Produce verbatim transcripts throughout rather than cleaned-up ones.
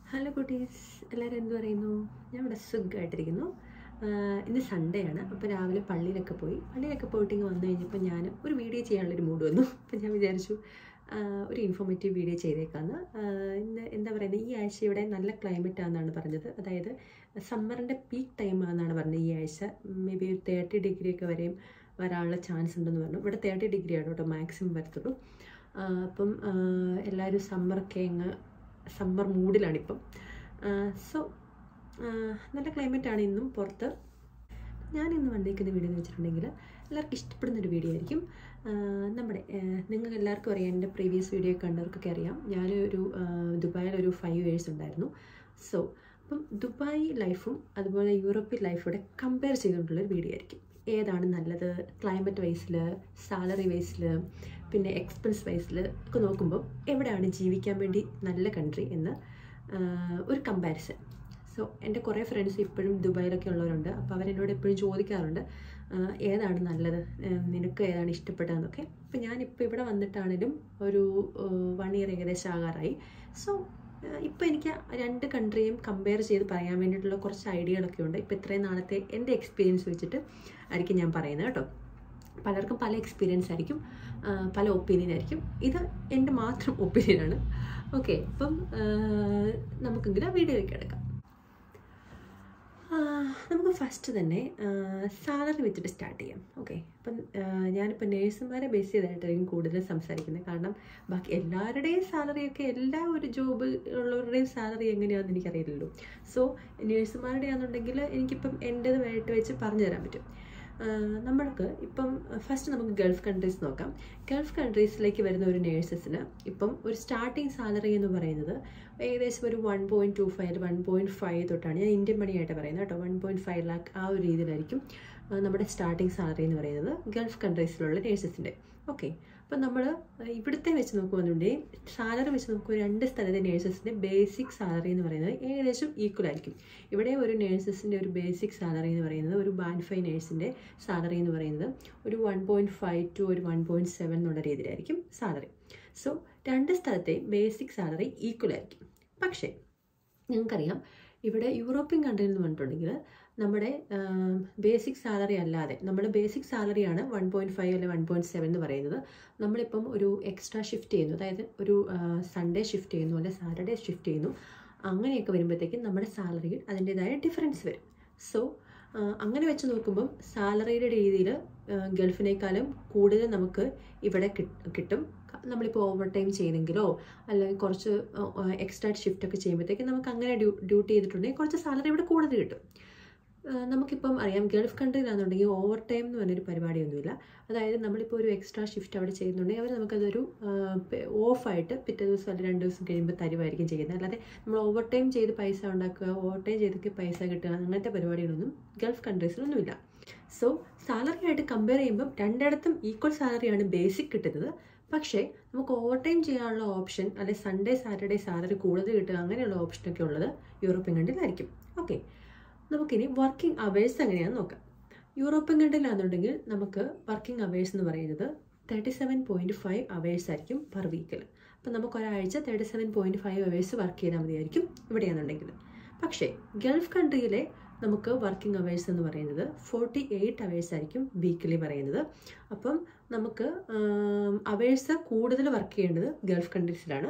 Hello കുട്ടീസ്, എല്ലാവരും എന്ത് പറയുന്നു? ഞാൻ ഇവിടെ സുഖമായിട്ടിരിക്കുന്നു. ഇന്ന് സൺഡേ ആണ്. അപ്പോൾ രാവിലെ പള്ളിയിലൊക്കെ പോയി പള്ളിയിലൊക്കെ പോയിട്ട് ഇങ്ങ് വന്നു കഴിഞ്ഞപ്പോൾ ഞാൻ ഒരു വീഡിയോ ചെയ്യാനുള്ളൊരു മൂഡ് വന്നു. അപ്പോൾ ഞാൻ വിചാരിച്ചു ഒരു ഇൻഫോർമേറ്റീവ് വീഡിയോ ചെയ്തേക്കാമെന്ന്. ഇന്ന് എന്താ പറയുന്നത്, ഈ ആഴ്ച ഇവിടെ നല്ല ക്ലൈമറ്റ് ആണെന്നാണ് പറഞ്ഞത്. അതായത് സമ്മറിൻ്റെ പീക്ക് ടൈം ആണെന്നാണ് പറഞ്ഞത്. ഈ ആഴ്ച മേ ബി ഒരു തേർട്ടി ഡിഗ്രി ഒക്കെ വരെയും വരാനുള്ള ചാൻസ് ഉണ്ടെന്ന് പറഞ്ഞു. ഇവിടെ തേർട്ടി ഡിഗ്രി ആണ് കേട്ടോ മാക്സിമം വരത്തുള്ളൂ. അപ്പം എല്ലാവരും സമ്മറൊക്കെ അങ്ങ് സമ്മർ മൂഡിലാണിപ്പം. സോ നല്ല ക്ലൈമറ്റാണ് ഇന്നും പുറത്ത്. ഞാനിന്ന് വന്നിരിക്കുന്ന വീഡിയോ എന്ന് വെച്ചിട്ടുണ്ടെങ്കിൽ എല്ലാവർക്കും ഇഷ്ടപ്പെടുന്നൊരു വീഡിയോ ആയിരിക്കും. നമ്മുടെ നിങ്ങൾക്ക് എല്ലാവർക്കും അറിയാം, എൻ്റെ പ്രീവിയസ് വീഡിയോ കണ്ടവർക്കൊക്കെ അറിയാം, ഞാനൊരു ദുബായിലൊരു ഫൈവ് ഇയേഴ്സ് ഉണ്ടായിരുന്നു. സോ അപ്പം ദുബായ് ലൈഫും അതുപോലെ യൂറോപ്യൻ ലൈഫൂടെ കമ്പയർ ചെയ്തുകൊണ്ടുള്ളൊരു വീഡിയോ ആയിരിക്കും. ഏതാണ് നല്ലത്, ക്ലൈമറ്റ് വൈസിൽ, സാലറി വൈസിൽ, പിന്നെ എക്സ്പെൻസ് വൈസിൽ ഒക്കെ നോക്കുമ്പോൾ എവിടെയാണ് ജീവിക്കാൻ വേണ്ടി നല്ല കൺട്രി എന്ന് ഒരു കമ്പാരിസൺ. സോ എൻ്റെ കുറേ ഫ്രണ്ട്സ് ഇപ്പോഴും ദുബായിലൊക്കെ ഉള്ളവരുണ്ട്. അപ്പോൾ അവരെന്നോട് എപ്പോഴും ചോദിക്കാറുണ്ട് ഏതാണ് നല്ലത്, നിനക്ക് ഏതാണ് ഇഷ്ടപ്പെട്ടതെന്നൊക്കെ. അപ്പോൾ ഞാനിപ്പോൾ ഇവിടെ വന്നിട്ടാണെങ്കിലും ഒരു വൺ ഇയർ ഏകദേശം ആകാറായി. സോ ഇപ്പോൾ എനിക്ക് രണ്ട് കൺട്രിയും കമ്പയർ ചെയ്ത് പറയാൻ വേണ്ടിയിട്ടുള്ള കുറച്ച് ഐഡിയകളൊക്കെ ഉണ്ട്. ഇപ്പോൾ ഇത്രയും നാളത്തെ എൻ്റെ എക്സ്പീരിയൻസ് വെച്ചിട്ട് ആയിരിക്കും ഞാൻ പറയുന്നത് കേട്ടോ. പലർക്കും പല എക്സ്പീരിയൻസ് ആയിരിക്കും, പല ഒപ്പീനിയൻ ആയിരിക്കും. ഇത് എൻ്റെ മാത്രം ഒപ്പീനിയനാണ്. ഓക്കെ, അപ്പം നമുക്കെങ്കിലും വീഡിയോയിലേക്ക് എടുക്കാം. നമുക്ക് ഫസ്റ്റ് തന്നെ സാലറി വെച്ചിട്ട് സ്റ്റാർട്ട് ചെയ്യാം. ഓക്കെ, അപ്പം ഞാനിപ്പോൾ നേഴ്സുമാരെ ബേസ് ചെയ്തായിട്ടായിരിക്കും കൂടുതൽ സംസാരിക്കുന്നത്. കാരണം ബാക്കി എല്ലാവരുടെയും സാലറിയൊക്കെ എല്ലാ ഒരു ജോബ് ഉള്ളവരുടെയും സാലറി എങ്ങനെയാണെന്ന് എനിക്കറിയില്ലല്ലോ. സോ നേഴ്സുമാരുടെ ആണെന്നുണ്ടെങ്കിൽ എനിക്കിപ്പം എൻ്റേതുമായിട്ട് വെച്ച് പറഞ്ഞു തരാൻ പറ്റും. നമ്മൾക്ക് ഇപ്പം ഫസ്റ്റ് നമുക്ക് ഗൾഫ് കൺട്രീസ് നോക്കാം. ഗൾഫ് കൺട്രീസിലേക്ക് വരുന്ന ഒരു നേഴ്സസിന് ഇപ്പം ഒരു സ്റ്റാർട്ടിങ് സാലറി എന്ന് പറയുന്നത് ഏകദേശം ഒരു one point two five one point five തൊട്ടാണ്, ഞാൻ ഇന്ത്യൻ മണിയായിട്ട് പറയുന്നത് കേട്ടോ. വൺ പോയിൻറ്റ് ഫൈവ് ലാക്ക് ആ ഒരു രീതിയിലായിരിക്കും നമ്മുടെ സ്റ്റാർട്ടിങ് സാലറി എന്ന് പറയുന്നത് ഗൾഫ് കൺട്രീസിലുള്ള നേഴ്സസിൻ്റെ. ഓക്കെ, അപ്പം നമ്മൾ ഇവിടുത്തെ വെച്ച് നോക്കുകയാണെന്നുണ്ടെങ്കിൽ സാലറി വെച്ച് നോക്കുമ്പോൾ രണ്ട് സ്ഥലത്തെ നേഴ്സസിൻ്റെ ബേസിക് സാലറി എന്ന് പറയുന്നത് ഏകദേശം ഈക്വൽ ആയിരിക്കും. ഇവിടെ ഒരു നേഴ്സസിൻ്റെ ഒരു ബേസിക് സാലറി എന്ന് പറയുന്നത് ഒരു ബാൻഡ് ഫൈവ് നേഴ്സിൻ്റെ സാലറി എന്ന് പറയുന്നത് ഒരു വൺ പോയിൻറ്റ് ഫൈവ് ടു ഒരു വൺ പോയിൻറ്റ് സെവൻ എന്നുള്ള രീതിയിലായിരിക്കും സാലറി. സോ രണ്ട് സ്ഥലത്തെയും ബേസിക് സാലറി ഈക്വൽ ആയിരിക്കും. പക്ഷേ നിങ്ങൾക്കറിയാം, ഇവിടെ യൂറോപ്യൻ കൺട്രിയിൽ എന്ന് പറഞ്ഞിട്ടുണ്ടെങ്കിൽ നമ്മുടെ ബേസിക് സാലറി അല്ലാതെ നമ്മുടെ ബേസിക് സാലറിയാണ് വൺ പോയിൻറ്റ് ഫൈവ് അല്ലെങ്കിൽ വൺ പോയിൻറ്റ് സെവൻ എന്ന് പറയുന്നത്. നമ്മളിപ്പം ഒരു എക്സ്ട്രാ ഷിഫ്റ്റ് ചെയ്യുന്നു, അതായത് ഒരു സൺഡേ ഷിഫ്റ്റ് ചെയ്യുന്നു അല്ലെങ്കിൽ സാറ്റർഡേ ഷിഫ്റ്റ് ചെയ്യുന്നു, അങ്ങനെയൊക്കെ വരുമ്പോഴത്തേക്കും നമ്മുടെ സാലറിയിൽ അതിൻ്റേതായ ഡിഫറൻസ് വരും. സോ അങ്ങനെ വെച്ച് നോക്കുമ്പം സാലറിയുടെ രീതിയിൽ ഗൾഫിനേക്കാളും കൂടുതൽ നമുക്ക് ഇവിടെ കിട്ടും. നമ്മളിപ്പോൾ ഓവർ ടൈം ചെയ്യുന്നെങ്കിലോ അല്ലെങ്കിൽ കുറച്ച് എക്സ്ട്രാ ഷിഫ്റ്റ് ഒക്കെ ചെയ്യുമ്പോഴത്തേക്കും നമുക്ക് അങ്ങനെ ഡ്യൂ ഡ്യൂട്ടി ചെയ്തിട്ടുണ്ടെങ്കിൽ കുറച്ച് സാലറി ഇവിടെ കൂടുതൽ കിട്ടും. നമുക്കിപ്പം അറിയാം, ഗൾഫ് കൺട്രിയിലാണെന്നുണ്ടെങ്കിൽ ഓവർ ടൈം എന്ന് പറഞ്ഞൊരു പരിപാടിയൊന്നുമില്ല. അതായത് നമ്മളിപ്പോൾ ഒരു എക്സ്ട്രാ ഷിഫ്റ്റ് അവിടെ ചെയ്യുന്നുണ്ടെങ്കിൽ അവർ നമുക്കതൊരു ഓഫായിട്ട് പിറ്റേ ദിവസം അല്ലെങ്കിൽ രണ്ട് ദിവസം കഴിയുമ്പോൾ തരുമായിരിക്കും ചെയ്യുന്നത്. അല്ലാതെ നമ്മൾ ഓവർ ടൈം ചെയ്ത് പൈസ ഉണ്ടാക്കുക, ഓവർ ടൈം ചെയ്തൊക്കെ പൈസ കിട്ടുക, അങ്ങനത്തെ പരിപാടികളൊന്നും ഗൾഫ് കൺട്രീസിലൊന്നുമില്ല. സോ സാലറി ആയിട്ട് കമ്പയർ ചെയ്യുമ്പം രണ്ടിടത്തും ഈക്വൽ സാലറിയാണ് ബേസിക് കിട്ടുന്നത്. പക്ഷേ നമുക്ക് ഓവർ ടൈം ചെയ്യാനുള്ള ഓപ്ഷൻ അല്ലെങ്കിൽ സൺഡേ സാറ്റർഡേ സാലറി കൂടുതൽ കിട്ടുക അങ്ങനെയുള്ള ഓപ്ഷനൊക്കെ ഉള്ളത് യൂറോപ്യൻ കൺട്രിയിലായിരിക്കും. ഓക്കെ, നമുക്കിനി വർക്കിംഗ് അവേഴ്സ് എങ്ങനെയാണെന്ന് നോക്കാം. യൂറോപ്യൻ കൺട്രിയിലാണെന്നുണ്ടെങ്കിൽ നമുക്ക് വർക്കിംഗ് അവേഴ്സ് എന്ന് പറയുന്നത് thirty seven point five hours ആയിരിക്കും പെർ വീക്കിൽ. അപ്പം നമുക്ക് ഒരാഴ്ച thirty seven point five hours work ചെയ്താൽ മതിയായിരിക്കും ഇവിടെയാണെന്നുണ്ടെങ്കിൽ. പക്ഷേ ഗൾഫ് കൺട്രിയിലെ നമുക്ക് വർക്കിംഗ് അവേഴ്സ് എന്ന് പറയുന്നത് ഫോർട്ടി എയ്റ്റ് അവേഴ്സ് ആയിരിക്കും വീക്കിലി പറയുന്നത്. അപ്പം നമുക്ക് അവേഴ്സ് കൂടുതൽ വർക്ക് ചെയ്യേണ്ടത് ഗൾഫ് കൺട്രീസിലാണ്,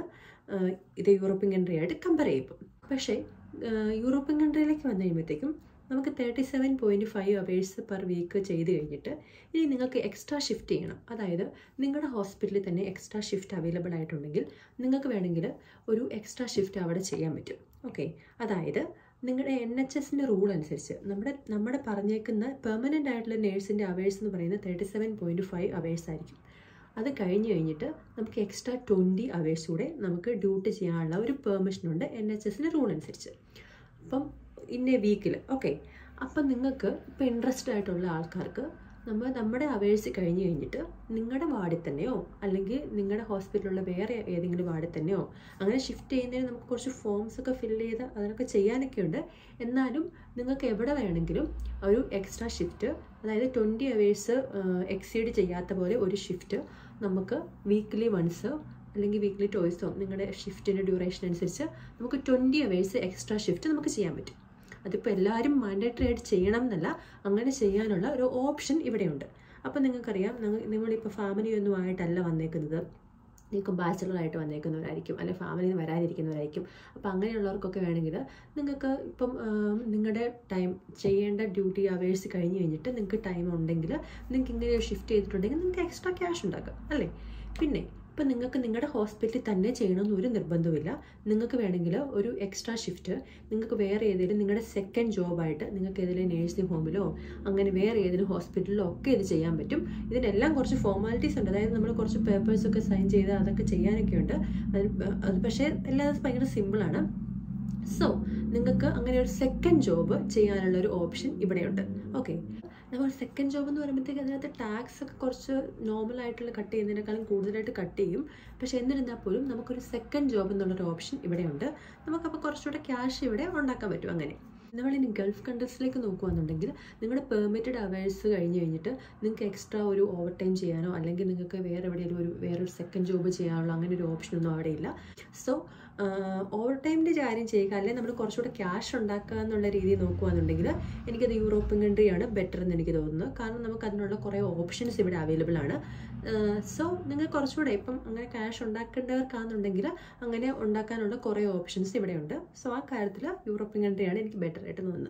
ഇത് യൂറോപ്യൻ കൺട്രി ആയിട്ട് കമ്പയർ ചെയ്യുമ്പോൾ. പക്ഷേ യൂറോപ്യൻ കൺട്രിയിലേക്ക് വന്നു കഴിയുമ്പോഴത്തേക്കും നമുക്ക് thirty seven point five hours per week ചെയ്ത് കഴിഞ്ഞിട്ട് ഇനി നിങ്ങൾക്ക് എക്സ്ട്രാ ഷിഫ്റ്റ് ചെയ്യണം. അതായത് നിങ്ങളുടെ ഹോസ്പിറ്റലിൽ തന്നെ എക്സ്ട്രാ ഷിഫ്റ്റ് അവൈലബിൾ ആയിട്ടുണ്ടെങ്കിൽ നിങ്ങൾക്ക് വേണമെങ്കിൽ ഒരു എക്സ്ട്രാ ഷിഫ്റ്റ് അവിടെ ചെയ്യാൻ പറ്റും. ഓക്കെ, അതായത് നിങ്ങളുടെ എൻ എച്ച് എസിൻ്റെ റൂൾ അനുസരിച്ച് നമ്മുടെ നമ്മുടെ പറഞ്ഞേക്കുന്ന പെർമനൻ്റ് ആയിട്ടുള്ള നേഴ്സിൻ്റെ അവേഴ്സ് എന്ന് പറയുന്നത് thirty seven point five hours ആയിരിക്കും. അത് കഴിഞ്ഞ് കഴിഞ്ഞിട്ട് നമുക്ക് എക്സ്ട്രാ ട്വൻറ്റി അവേഴ്സ് കൂടെ നമുക്ക് ഡ്യൂട്ടി ചെയ്യാനുള്ള ഒരു പെർമിഷനുണ്ട് എൻ എച്ച് എസിൻ്റെ റൂൾ അനുസരിച്ച്. അപ്പം ഇന്ന വീക്കിൽ. ഓക്കെ, അപ്പം നിങ്ങൾക്ക് ഇപ്പോൾ ഇൻട്രസ്റ്റഡ് ആയിട്ടുള്ള ആൾക്കാർക്ക് നമ്മൾ നമ്മുടെ അവേഴ്സ് കഴിഞ്ഞ് കഴിഞ്ഞിട്ട് നിങ്ങളുടെ വാർഡിൽ തന്നെയോ അല്ലെങ്കിൽ നിങ്ങളുടെ ഹോസ്പിറ്റലിലുള്ള വേറെ ഏതെങ്കിലും വാർഡിൽ തന്നെയോ അങ്ങനെ ഷിഫ്റ്റ് ചെയ്യുന്നതിന് നമുക്ക് കുറച്ച് ഫോംസ് ഒക്കെ ഫില്ല് ചെയ്ത് അതിനൊക്കെ ചെയ്യാനൊക്കെ ഉണ്ട്. എന്നാലും നിങ്ങൾക്ക് എവിടെ വേണമെങ്കിലും ഒരു എക്സ്ട്രാ ഷിഫ്റ്റ്, അതായത് ട്വൻറ്റി അവേഴ്സ് എക്സീഡ് ചെയ്യാത്ത പോലെ ഒരു ഷിഫ്റ്റ് നമുക്ക് വീക്ക്ലി വൺസ് അല്ലെങ്കിൽ വീക്ക്ലി ടോയ്സോ നിങ്ങളുടെ ഷിഫ്റ്റിൻ്റെ ഡ്യൂറേഷൻ അനുസരിച്ച് നമുക്ക് ട്വൻറ്റി അവേഴ്സ് എക്സ്ട്രാ ഷിഫ്റ്റ് നമുക്ക് ചെയ്യാൻ പറ്റും. അതിപ്പോൾ എല്ലാവരും മാൻഡേറ്ററി ആയിട്ട് ചെയ്യണം എന്നല്ല, അങ്ങനെ ചെയ്യാനുള്ള ഒരു ഓപ്ഷൻ ഇവിടെയുണ്ട്. അപ്പോൾ നിങ്ങൾക്കറിയാം, നിങ്ങളിപ്പോൾ ഫാമിലിയൊന്നും ആയിട്ടല്ല വന്നേക്കുന്നത്, നിങ്ങൾക്ക് ബാച്ചിലറായിട്ട് വന്നേക്കുന്നവരായിരിക്കും, അല്ലെങ്കിൽ ഫാമിലിയിൽ നിന്ന് വരാനിരിക്കുന്നവരായിരിക്കും. അപ്പോൾ അങ്ങനെയുള്ളവർക്കൊക്കെ വേണമെങ്കിൽ നിങ്ങൾക്ക് ഇപ്പം നിങ്ങളുടെ ടൈം ചെയ്യേണ്ട ഡ്യൂട്ടി അവേഴ്സ് കഴിഞ്ഞ് കഴിഞ്ഞിട്ട് നിങ്ങൾക്ക് ടൈം ഉണ്ടെങ്കിൽ നിങ്ങൾക്ക് ഇങ്ങനെ ഷിഫ്റ്റ് ചെയ്തിട്ടുണ്ടെങ്കിൽ നിങ്ങൾക്ക് എക്സ്ട്രാ ക്യാഷ് ഉണ്ടാക്കാം അല്ലേ. പിന്നെ ഇപ്പം നിങ്ങൾക്ക് നിങ്ങളുടെ ഹോസ്പിറ്റലിൽ തന്നെ ചെയ്യണമെന്ന് ഒരു നിർബന്ധമില്ല. നിങ്ങൾക്ക് വേണമെങ്കിൽ ഒരു എക്സ്ട്രാ ഷിഫ്റ്റ് നിങ്ങൾക്ക് വേറെ ഏതെങ്കിലും നിങ്ങളുടെ സെക്കൻഡ് ജോബായിട്ട് നിങ്ങൾക്ക് ഏതെങ്കിലും നേഴ്സിംഗ് ഹോമിലോ അങ്ങനെ വേറെ ഏതെങ്കിലും ഹോസ്പിറ്റലിലോ ഒക്കെ ഇത് ചെയ്യാൻ പറ്റും. ഇതിനെല്ലാം കുറച്ച് ഫോർമാലിറ്റീസ് ഉണ്ട്. അതായത് നമ്മൾ കുറച്ച് പേപ്പേഴ്സൊക്കെ സൈൻ ചെയ്ത് അതൊക്കെ ചെയ്യാനൊക്കെ ഉണ്ട്. അത് അത് പക്ഷേ എല്ലാം ഭയങ്കര സിമ്പിളാണ്. സോ നിങ്ങൾക്ക് അങ്ങനെ ഒരു സെക്കൻഡ് ജോബ് ചെയ്യാനുള്ള ഒരു ഓപ്ഷൻ ഇവിടെയുണ്ട്. ഓക്കെ, നമ്മൾ സെക്കൻഡ് ജോബ് എന്ന് പറയുമ്പോഴത്തേക്ക് അതിനകത്ത് ടാക്സ് ഒക്കെ കുറച്ച് നോർമലായിട്ടുള്ള കട്ട് ചെയ്യുന്നതിനേക്കാളും കൂടുതലായിട്ട് കട്ട് ചെയ്യും. പക്ഷേ എന്നിരുന്നാൽ പോലും നമുക്കൊരു സെക്കൻഡ് ജോബ് എന്നുള്ളൊരു ഓപ്ഷൻ ഇവിടെയുണ്ട്. നമുക്കപ്പോൾ കുറച്ചുകൂടെ ക്യാഷ് ഇവിടെ ഉണ്ടാക്കാൻ പറ്റും. അങ്ങനെ നമ്മളിനി ഗൾഫ് കൺട്രീസിലേക്ക് നോക്കുകയാണെന്നുണ്ടെങ്കിൽ നിങ്ങളുടെ പെർമിറ്റഡ് അവേഴ്സ് കഴിഞ്ഞ് കഴിഞ്ഞിട്ട് നിങ്ങൾക്ക് എക്സ്ട്രാ ഒരു ഓവർ ടൈം ചെയ്യാനോ അല്ലെങ്കിൽ നിങ്ങൾക്ക് വേറെ എവിടെയെങ്കിലും ഒരു വേറൊരു സെക്കൻഡ് ജോബ് ചെയ്യാനുള്ള അങ്ങനെ ഒരു ഓപ്ഷനൊന്നും അവിടെ ഇല്ല. സോ ഓവർ ടൈമിൻ്റെ കാര്യം ചെയ്യുക, അല്ലെങ്കിൽ നമ്മൾ കുറച്ചുകൂടെ ക്യാഷ് ഉണ്ടാക്കുക എന്നുള്ള രീതിയിൽ നോക്കുകയാണെന്നുണ്ടെങ്കിൽ എനിക്കത് യൂറോപ്യൻ കൺട്രിയാണ് ബെറ്റർ എന്ന് എനിക്ക് തോന്നുന്നത്. കാരണം നമുക്ക് അതിനുള്ള കുറേ ഓപ്ഷൻസ് ഇവിടെ അവൈലബിൾ ആണ്. സോ നിങ്ങൾ കുറച്ചുകൂടെ ഇപ്പം അങ്ങനെ ക്യാഷ് ഉണ്ടാക്കേണ്ടവർക്കാണെന്നുണ്ടെങ്കിൽ അങ്ങനെ ഉണ്ടാക്കാനുള്ള കുറേ ഓപ്ഷൻസ് ഇവിടെയുണ്ട്. സോ ആ കാര്യത്തിൽ യൂറോപ്യൻ കൺട്രിയാണ് എനിക്ക് ബെറ്റർ ആയിട്ട് തോന്നുന്നത്.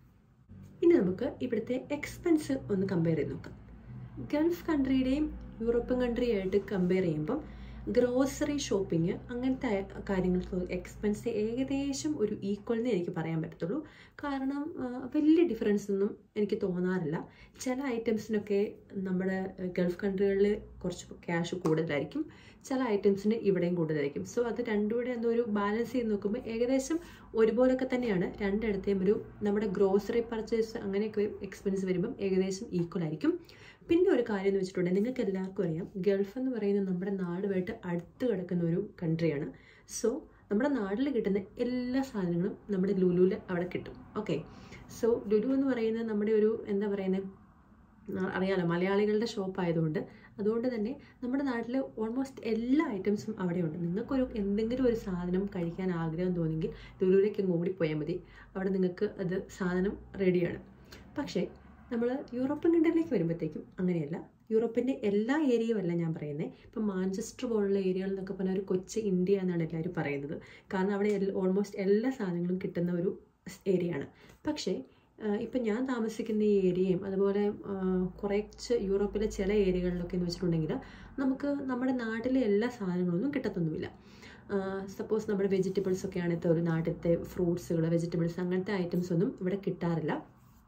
ഇനി നമുക്ക് ഇവിടുത്തെ എക്സ്പെൻസ് ഒന്ന് കമ്പയർ ചെയ്ത് നോക്കാം. ഗൾഫ് കൺട്രിയുടെയും യൂറോപ്യൻ കൺട്രിയായിട്ട് കമ്പയർ ചെയ്യുമ്പം ഗ്രോസറി ഷോപ്പിംഗ് അങ്ങനത്തെ കാര്യങ്ങൾക്ക് എക്സ്പെൻസ് ഏകദേശം ഒരു ഈക്വൽ എന്നേ എനിക്ക് പറയാൻ പറ്റത്തുള്ളൂ. കാരണം വലിയ ഡിഫറൻസ് ഒന്നും എനിക്ക് തോന്നാറില്ല. ചില ഐറ്റംസിനൊക്കെ നമ്മുടെ ഗൾഫ് കൺട്രികളിൽ കുറച്ച് ക്യാഷ് കൂടുതലായിരിക്കും, ചില ഐറ്റംസിന് ഇവിടെയും കൂടുതലായിരിക്കും. സോ അത് രണ്ടും കൂടെ എന്തോ ഒരു ബാലൻസ് ചെയ്ത് നോക്കുമ്പോൾ ഏകദേശം ഒരുപോലൊക്കെ തന്നെയാണ്. രണ്ടിടത്തെയും ഒരു നമ്മുടെ ഗ്രോസറി പർച്ചേസ് അങ്ങനെയൊക്കെ എക്സ്പെൻസ് വരുമ്പം ഏകദേശം ഈക്വൽ ആയിരിക്കും. പിന്നെ ഒരു കാര്യം എന്ന് വെച്ചിട്ടുണ്ടെങ്കിൽ നിങ്ങൾക്ക് എല്ലാവർക്കും അറിയാം, ഗൾഫ് എന്ന് പറയുന്നത് നമ്മുടെ നാടുമായിട്ട് അടുത്ത് കിടക്കുന്ന ഒരു കൺട്രിയാണ്. സോ നമ്മുടെ നാട്ടിൽ കിട്ടുന്ന എല്ലാ സാധനങ്ങളും നമ്മുടെ ലുലുവിൽ അവിടെ കിട്ടും. ഓക്കെ, സോ ലുലു എന്ന് പറയുന്നത് നമ്മുടെ ഒരു എന്താ പറയുന്നത് അറിയാലോ, മലയാളികളുടെ ഷോപ്പ് ആയതുകൊണ്ട് അതുകൊണ്ട് തന്നെ നമ്മുടെ നാട്ടിൽ ഓൾമോസ്റ്റ് എല്ലാ ഐറ്റംസും അവിടെയുണ്ട്. നിങ്ങൾക്കൊരു എന്തെങ്കിലും ഒരു സാധനം കഴിക്കാൻ ആഗ്രഹം തോന്നിയെങ്കിൽ ലുലുവിലേക്ക് അങ്ങ് ഓടിപ്പോയാൽ മതി, അവിടെ നിങ്ങൾക്ക് അത് സാധനം റെഡിയാണ്. പക്ഷേ നമ്മൾ യൂറോപ്യൻ കൺട്രിയിലേക്ക് വരുമ്പോഴത്തേക്കും അങ്ങനെയല്ല. യൂറോപ്പിൻ്റെ എല്ലാ ഏരിയയും അല്ല ഞാൻ പറയുന്നത്. ഇപ്പം മാഞ്ചസ്റ്റർ പോലുള്ള ഏരിയകൾ എന്നൊക്കെ പറഞ്ഞാൽ ഒരു കൊച്ചു ഇന്ത്യ എന്നാണ് എല്ലാവരും പറയുന്നത്. കാരണം അവിടെ ഓൾമോസ്റ്റ് എല്ലാ സാധനങ്ങളും കിട്ടുന്ന ഒരു ഏരിയയാണ്. പക്ഷേ ഇപ്പം ഞാൻ താമസിക്കുന്ന ഈ ഏരിയയും അതുപോലെ കുറച്ച് യൂറോപ്പിലെ ചില ഏരിയകളിലൊക്കെ എന്ന് വെച്ചിട്ടുണ്ടെങ്കിൽ നമുക്ക് നമ്മുടെ നാട്ടിലെ എല്ലാ സാധനങ്ങളൊന്നും കിട്ടത്തൊന്നുമില്ല. സപ്പോസ് നമ്മുടെ വെജിറ്റബിൾസ് ഒക്കെ ആണെങ്കിൽ ഒരു നാട്ടിലത്തെ ഫ്രൂട്ട്സുകൾ, വെജിറ്റബിൾസ് അങ്ങനത്തെ ഐറ്റംസ് ഒന്നും ഇവിടെ കിട്ടാറില്ല.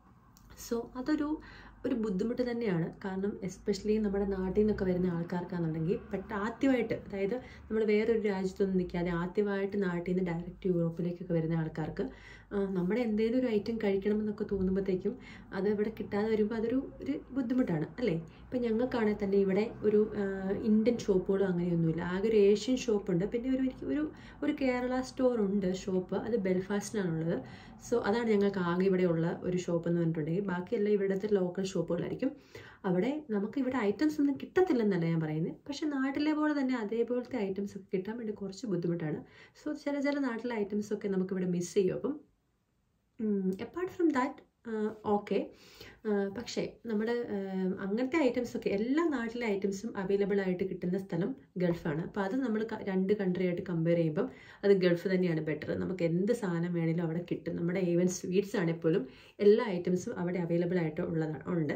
സോ അതൊരു ഒരു ബുദ്ധിമുട്ട് തന്നെയാണ്. കാരണം എസ്പെഷ്യലി നമ്മുടെ നാട്ടിൽ നിന്നൊക്കെ വരുന്ന ആൾക്കാർക്കാണെന്നുണ്ടെങ്കിൽ പെട്ട ആദ്യമായിട്ട്, അതായത് നമ്മൾ വേറൊരു രാജ്യത്തൊന്നും നിൽക്കാതെ ആദ്യമായിട്ട് നാട്ടിൽ നിന്ന് ഡയറക്റ്റ് യൂറോപ്പിലേക്കൊക്കെ വരുന്ന ആൾക്കാർക്ക് നമ്മുടെ എന്തെങ്കിലും ഒരു ഐറ്റം കഴിക്കണമെന്നൊക്കെ തോന്നുമ്പോഴത്തേക്കും അത് ഇവിടെ കിട്ടാതെ വരുമ്പോൾ അതൊരു ഒരു ബുദ്ധിമുട്ടാണ് അല്ലേ. ഇപ്പം ഞങ്ങൾക്കാണെങ്കിൽ തന്നെ ഇവിടെ ഒരു ഇന്ത്യൻ ഷോപ്പുകളും അങ്ങനെയൊന്നുമില്ല. ആകെ ഒരു ഏഷ്യൻ ഷോപ്പുണ്ട്, പിന്നെ ഒരു ഒരു ഒരു കേരള സ്റ്റോർ ഉണ്ട് ഷോപ്പ്, അത് ബെൽഫാസ്റ്റിലാണുള്ളത്. സോ അതാണ് ഞങ്ങൾക്ക് ആകെ ഇവിടെ ഉള്ള ഒരു ഷോപ്പ് എന്ന് പറഞ്ഞിട്ടുണ്ടെങ്കിൽ ബാക്കിയെല്ലാം ഇവിടുത്തെ ലോക്കൽ ഷോപ്പുകളായിരിക്കും. അവിടെ നമുക്ക് ഇവിടെ ഐറ്റംസ് ഒന്നും കിട്ടത്തില്ലെന്നല്ല ഞാൻ പറയുന്നത്, പക്ഷെ നാട്ടിലെ പോലെ തന്നെ അതേപോലത്തെ ഐറ്റംസ് ഒക്കെ കിട്ടാൻ വേണ്ടി കുറച്ച് ബുദ്ധിമുട്ടാണ്. സോ ചില ചില നാട്ടിലെ ഐറ്റംസ് ഒക്കെ നമുക്കിവിടെ മിസ് ചെയ്യും. അപ്പം അപ്പാർട്ട് ഫ്രം ദാറ്റ് ഓക്കെ. പക്ഷേ നമ്മുടെ അങ്ങനത്തെ ഐറ്റംസൊക്കെ എല്ലാ നാട്ടിലെ ഐറ്റംസും അവൈലബിൾ ആയിട്ട് കിട്ടുന്ന സ്ഥലം ഗൾഫാണ്. അപ്പോൾ അത് നമ്മൾ രണ്ട് കൺട്രി ആയിട്ട് കമ്പയർ ചെയ്യുമ്പം അത് ഗൾഫ് തന്നെയാണ് ബെറ്റർ. നമുക്ക് എന്ത് സാധനം വേണമെങ്കിലും അവിടെ കിട്ടും. നമ്മുടെ ഈവൻ സ്വീറ്റ്സ് ആണെങ്കിൽ പോലും എല്ലാ ഐറ്റംസും അവിടെ അവൈലബിൾ ആയിട്ട് ഉള്ളതാണ് ഉണ്ട്.